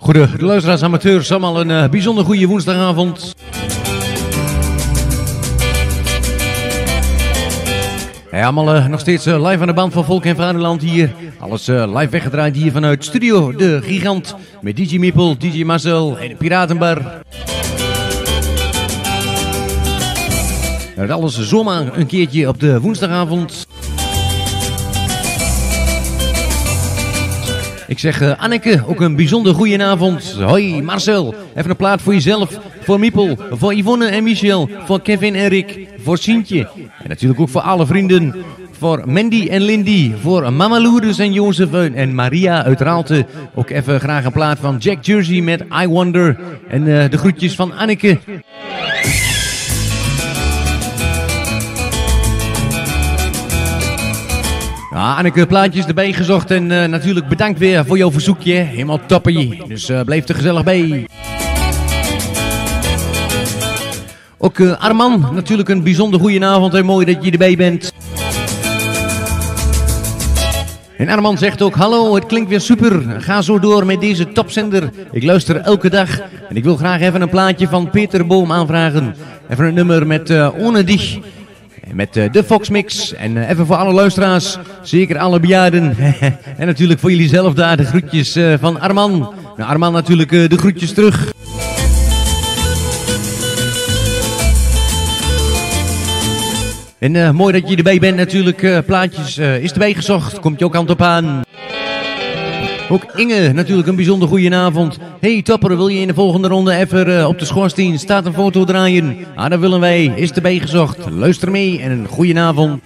Goede luisteraars, amateurs, allemaal een bijzonder goede woensdagavond. Ja, allemaal nog steeds live aan de band van Volk en Vaderland hier. Alles live weggedraaid hier vanuit Studio De Gigant. Met DJ Miepel, DJ Marcel en de Piratenbar. Dat alles zomaar een keertje op de woensdagavond. Ik zeg Anneke, ook een bijzonder goeie avond. Hoi Marcel, even een plaat voor jezelf, voor Miepel, voor Yvonne en Michel, voor Kevin en Rick, voor Sientje. En natuurlijk ook voor alle vrienden, voor Mandy en Lindy, voor Mama Lourdes en Jozef en Maria uit Raalte. Ook even graag een plaat van Jack Jersey met I Wonder. En de groetjes van Anneke. Ja, Anneke, plaatjes erbij gezocht en natuurlijk bedankt weer voor jouw verzoekje. Helemaal toppie, dus blijf er gezellig bij. Ook Arman, natuurlijk een bijzonder goede avond en mooi dat je erbij bent. En Arman zegt ook, hallo, het klinkt weer super. Ga zo door met deze topzender. Ik luister elke dag en ik wil graag even een plaatje van Peter Boom aanvragen. Even een nummer met Ohne Dich. Met de Foxmix. En even voor alle luisteraars. Zeker alle bejaarden. En natuurlijk voor jullie zelf daar de groetjes van Arman. Nou, Arman natuurlijk de groetjes terug. En mooi dat je erbij bent natuurlijk. Plaatjes is erbij gezocht. Komt jouw kant op aan. Ook Inge, natuurlijk een bijzonder goede avond. Hey Topper, wil je in de volgende ronde even op de schoorsteen staat een foto draaien? Ah, dat willen wij. Is erbij gezocht. Luister mee en een goede avond.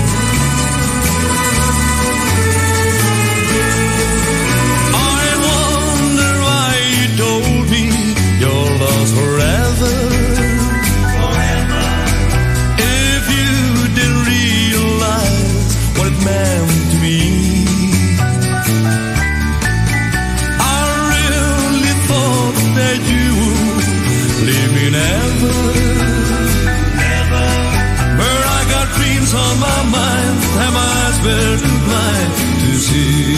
On my mind, and my eyes were too blind to see.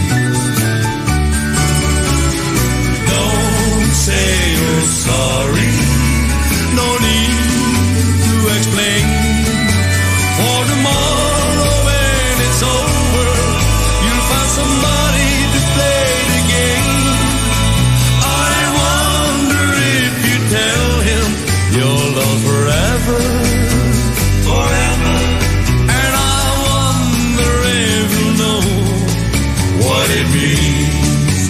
Don't say you're sorry, no need to explain. For tomorrow when it's over, you'll find somebody to play the game. I wonder if you tell him you're lost forever. What it means.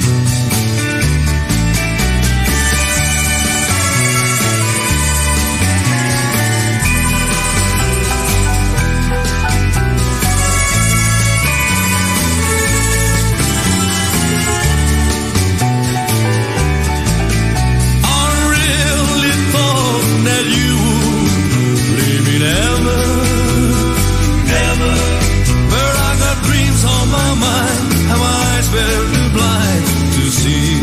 I really thought that you would leave me never, never. But I got dreams on my mind. And my eyes were too blind to see.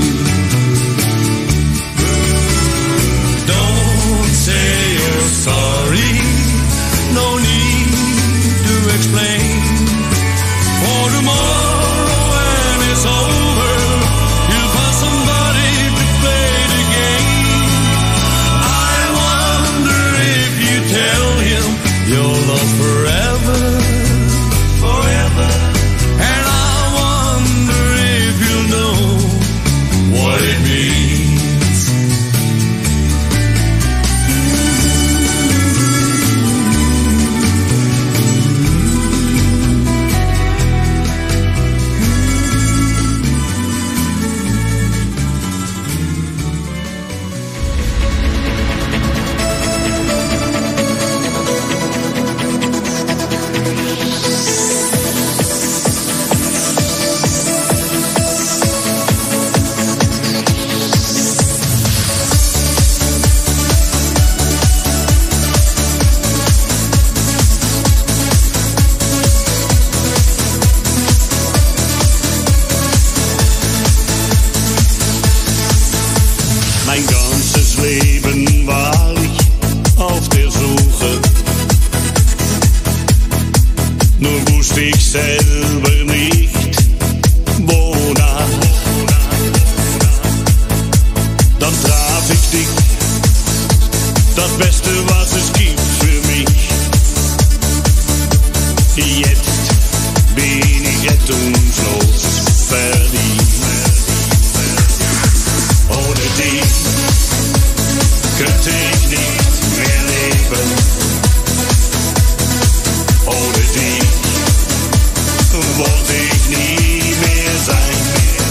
Don't say you're sorry, no need to explain. For tomorrow when it's over, you'll find somebody to play the game. I wonder if you tell him you're lost forever, forever. And what it means. Mein ganzes Leben war ich auf der Suche, nur wusste ich selber nicht, wonach. dich. Das Beste, was es gibt für mich. Jetzt bin ich rettungslos verliebt. Ohne dich könnte ich nicht mehr leben. Ohne dich wollte ich nie mehr sein.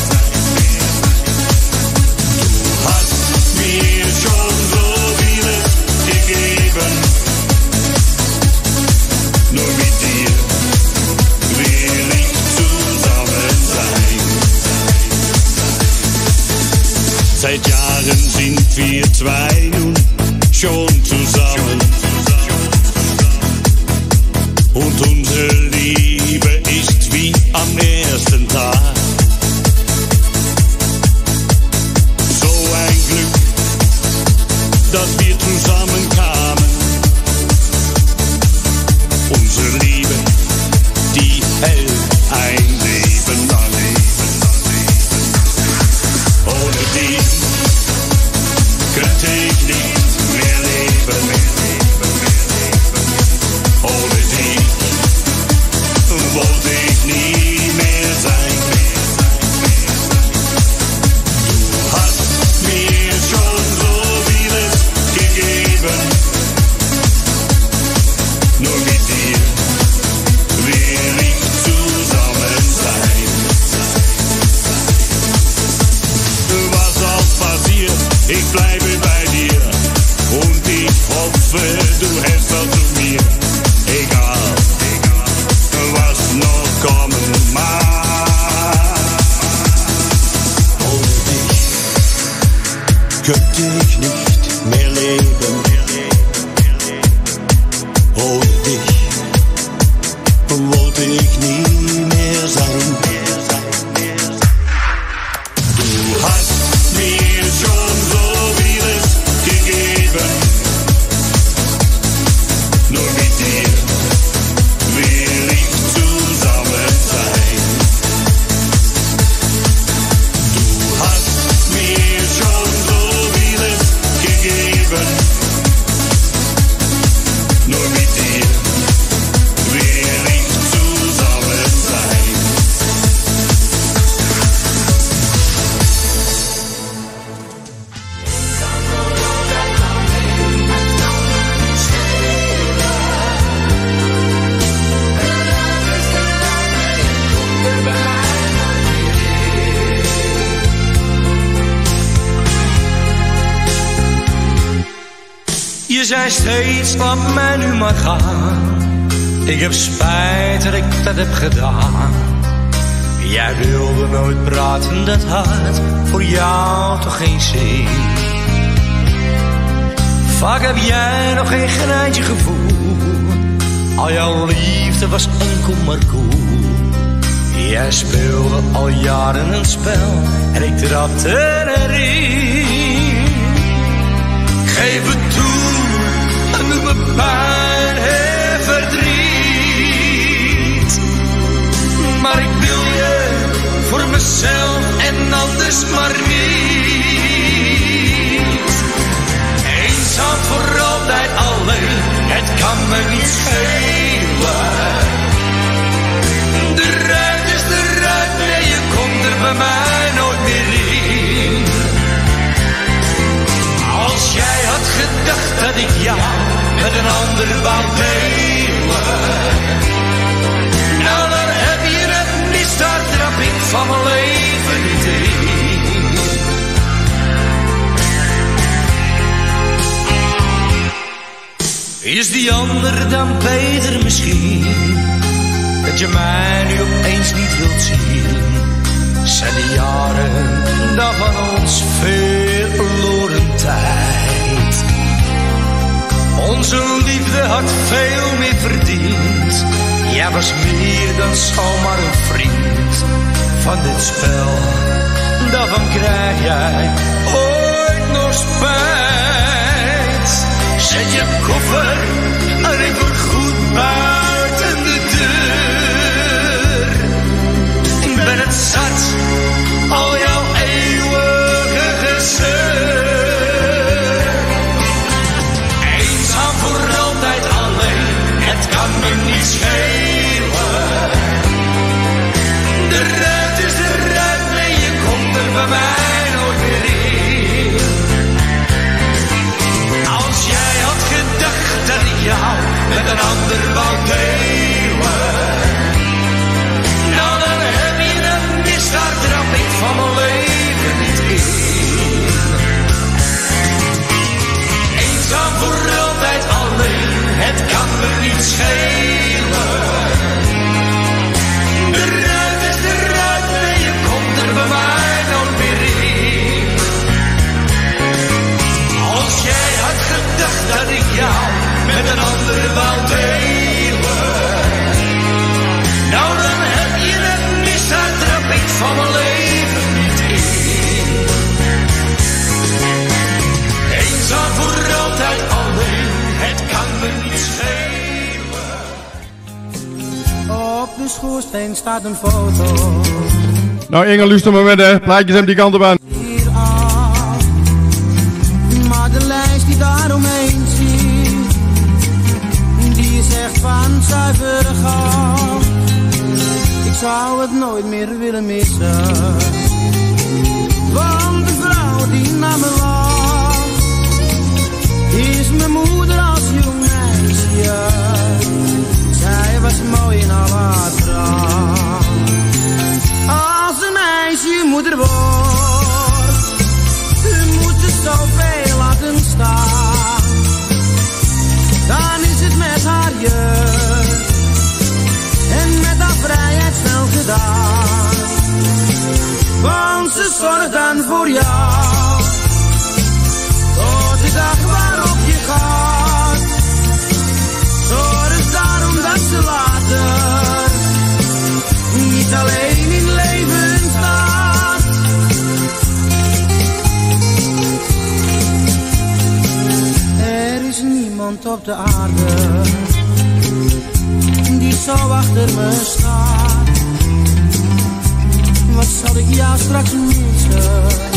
Du hast mir schon so vieles gegeben. Nur mit dir will ich zusammen sein. Seit Jahren sind wir zwei nun schon zusammen. Und unsere Liebe ist wie am ersten Tag. So ein Glück, dass wir zusammenkamen. Unsere Liebe, die hält ein Leben lang. Ohne dich könnte ich nicht mehr leben. Ohne dich wollte ich nie mehr sein. Du hast mir schon so vieles gegeben. Nur mit dir will ich zusammen sein. Was auch passiert, ich bleibe bei dir. Und ich hoffe, du hältst auch zu mir. Egal, was noch kommen mag. Ohne dich könnte ich nicht mehr leben. Ohne dich wollte ich nie mehr sein. Du hast mir schon so vieles gegeben. Nur mit dir will ich zusammen sein. Du hast mir schon so vieles gegeben. Nur mit dir will ich zusammen sein. Je zei steeds, laat mij nu maar gaan. Ik heb spijt dat ik dat heb gedaan. Jij wilde nooit praten, dat had voor jou toch geen zin. Vaak heb jij nog geen greintje gevoel. Al jouw liefde was enkel maar cool. Jij speelde al jaren een spel en ik trapte erin. Geef het toe, en doe me pijn en verdriet. Maar ik wil je voor mezelf en anders maar niet. Eenzaam voor altijd alleen, het kan me niet schelen. De ruit is de ruit, nee je komt er bij mij nooit meer in. Als jij had gedacht dat ik jou met een ander wou delen, nou dan heb je het mis, daar trap ik van mijn leven niet in. Is die ander dan beter misschien, dat je mij nu opeens niet wilt zien? Zijn de jaren dan van ons verloren tijd? Onze liefde had veel meer verdiend. Jij was meer dan zomaar een vriend. Van dit spel, daarvan krijg jij ooit nog spijt. Zet je koffer er even goed buiten de deur. Ik ben het zat, al jouw eeuwige gezeur. schoorsteen staat een foto. Nou Inge, luister maar met de plaatjes aan die kant op aan. Hier af, maar de lijst die daaromheen ziet, die is echt van zuivere goud. Ik zou het nooit meer willen missen, want de vrouw die naar me lacht, is mijn moeder als jong meisje. Zij was mooi in al haar pracht. Als een meisje moeder wordt, moet ze zoveel laten staan. Dan is het met haar jeugd en met haar vrijheid snel gedaan. Want ze zorgt dan voor jou, tot de dag waarop je gaat. Zorg daarom dat ze later niet alleen in leven staat. Er is niemand op de aarde die zo achter me staat. Wat zal ik jou straks missen?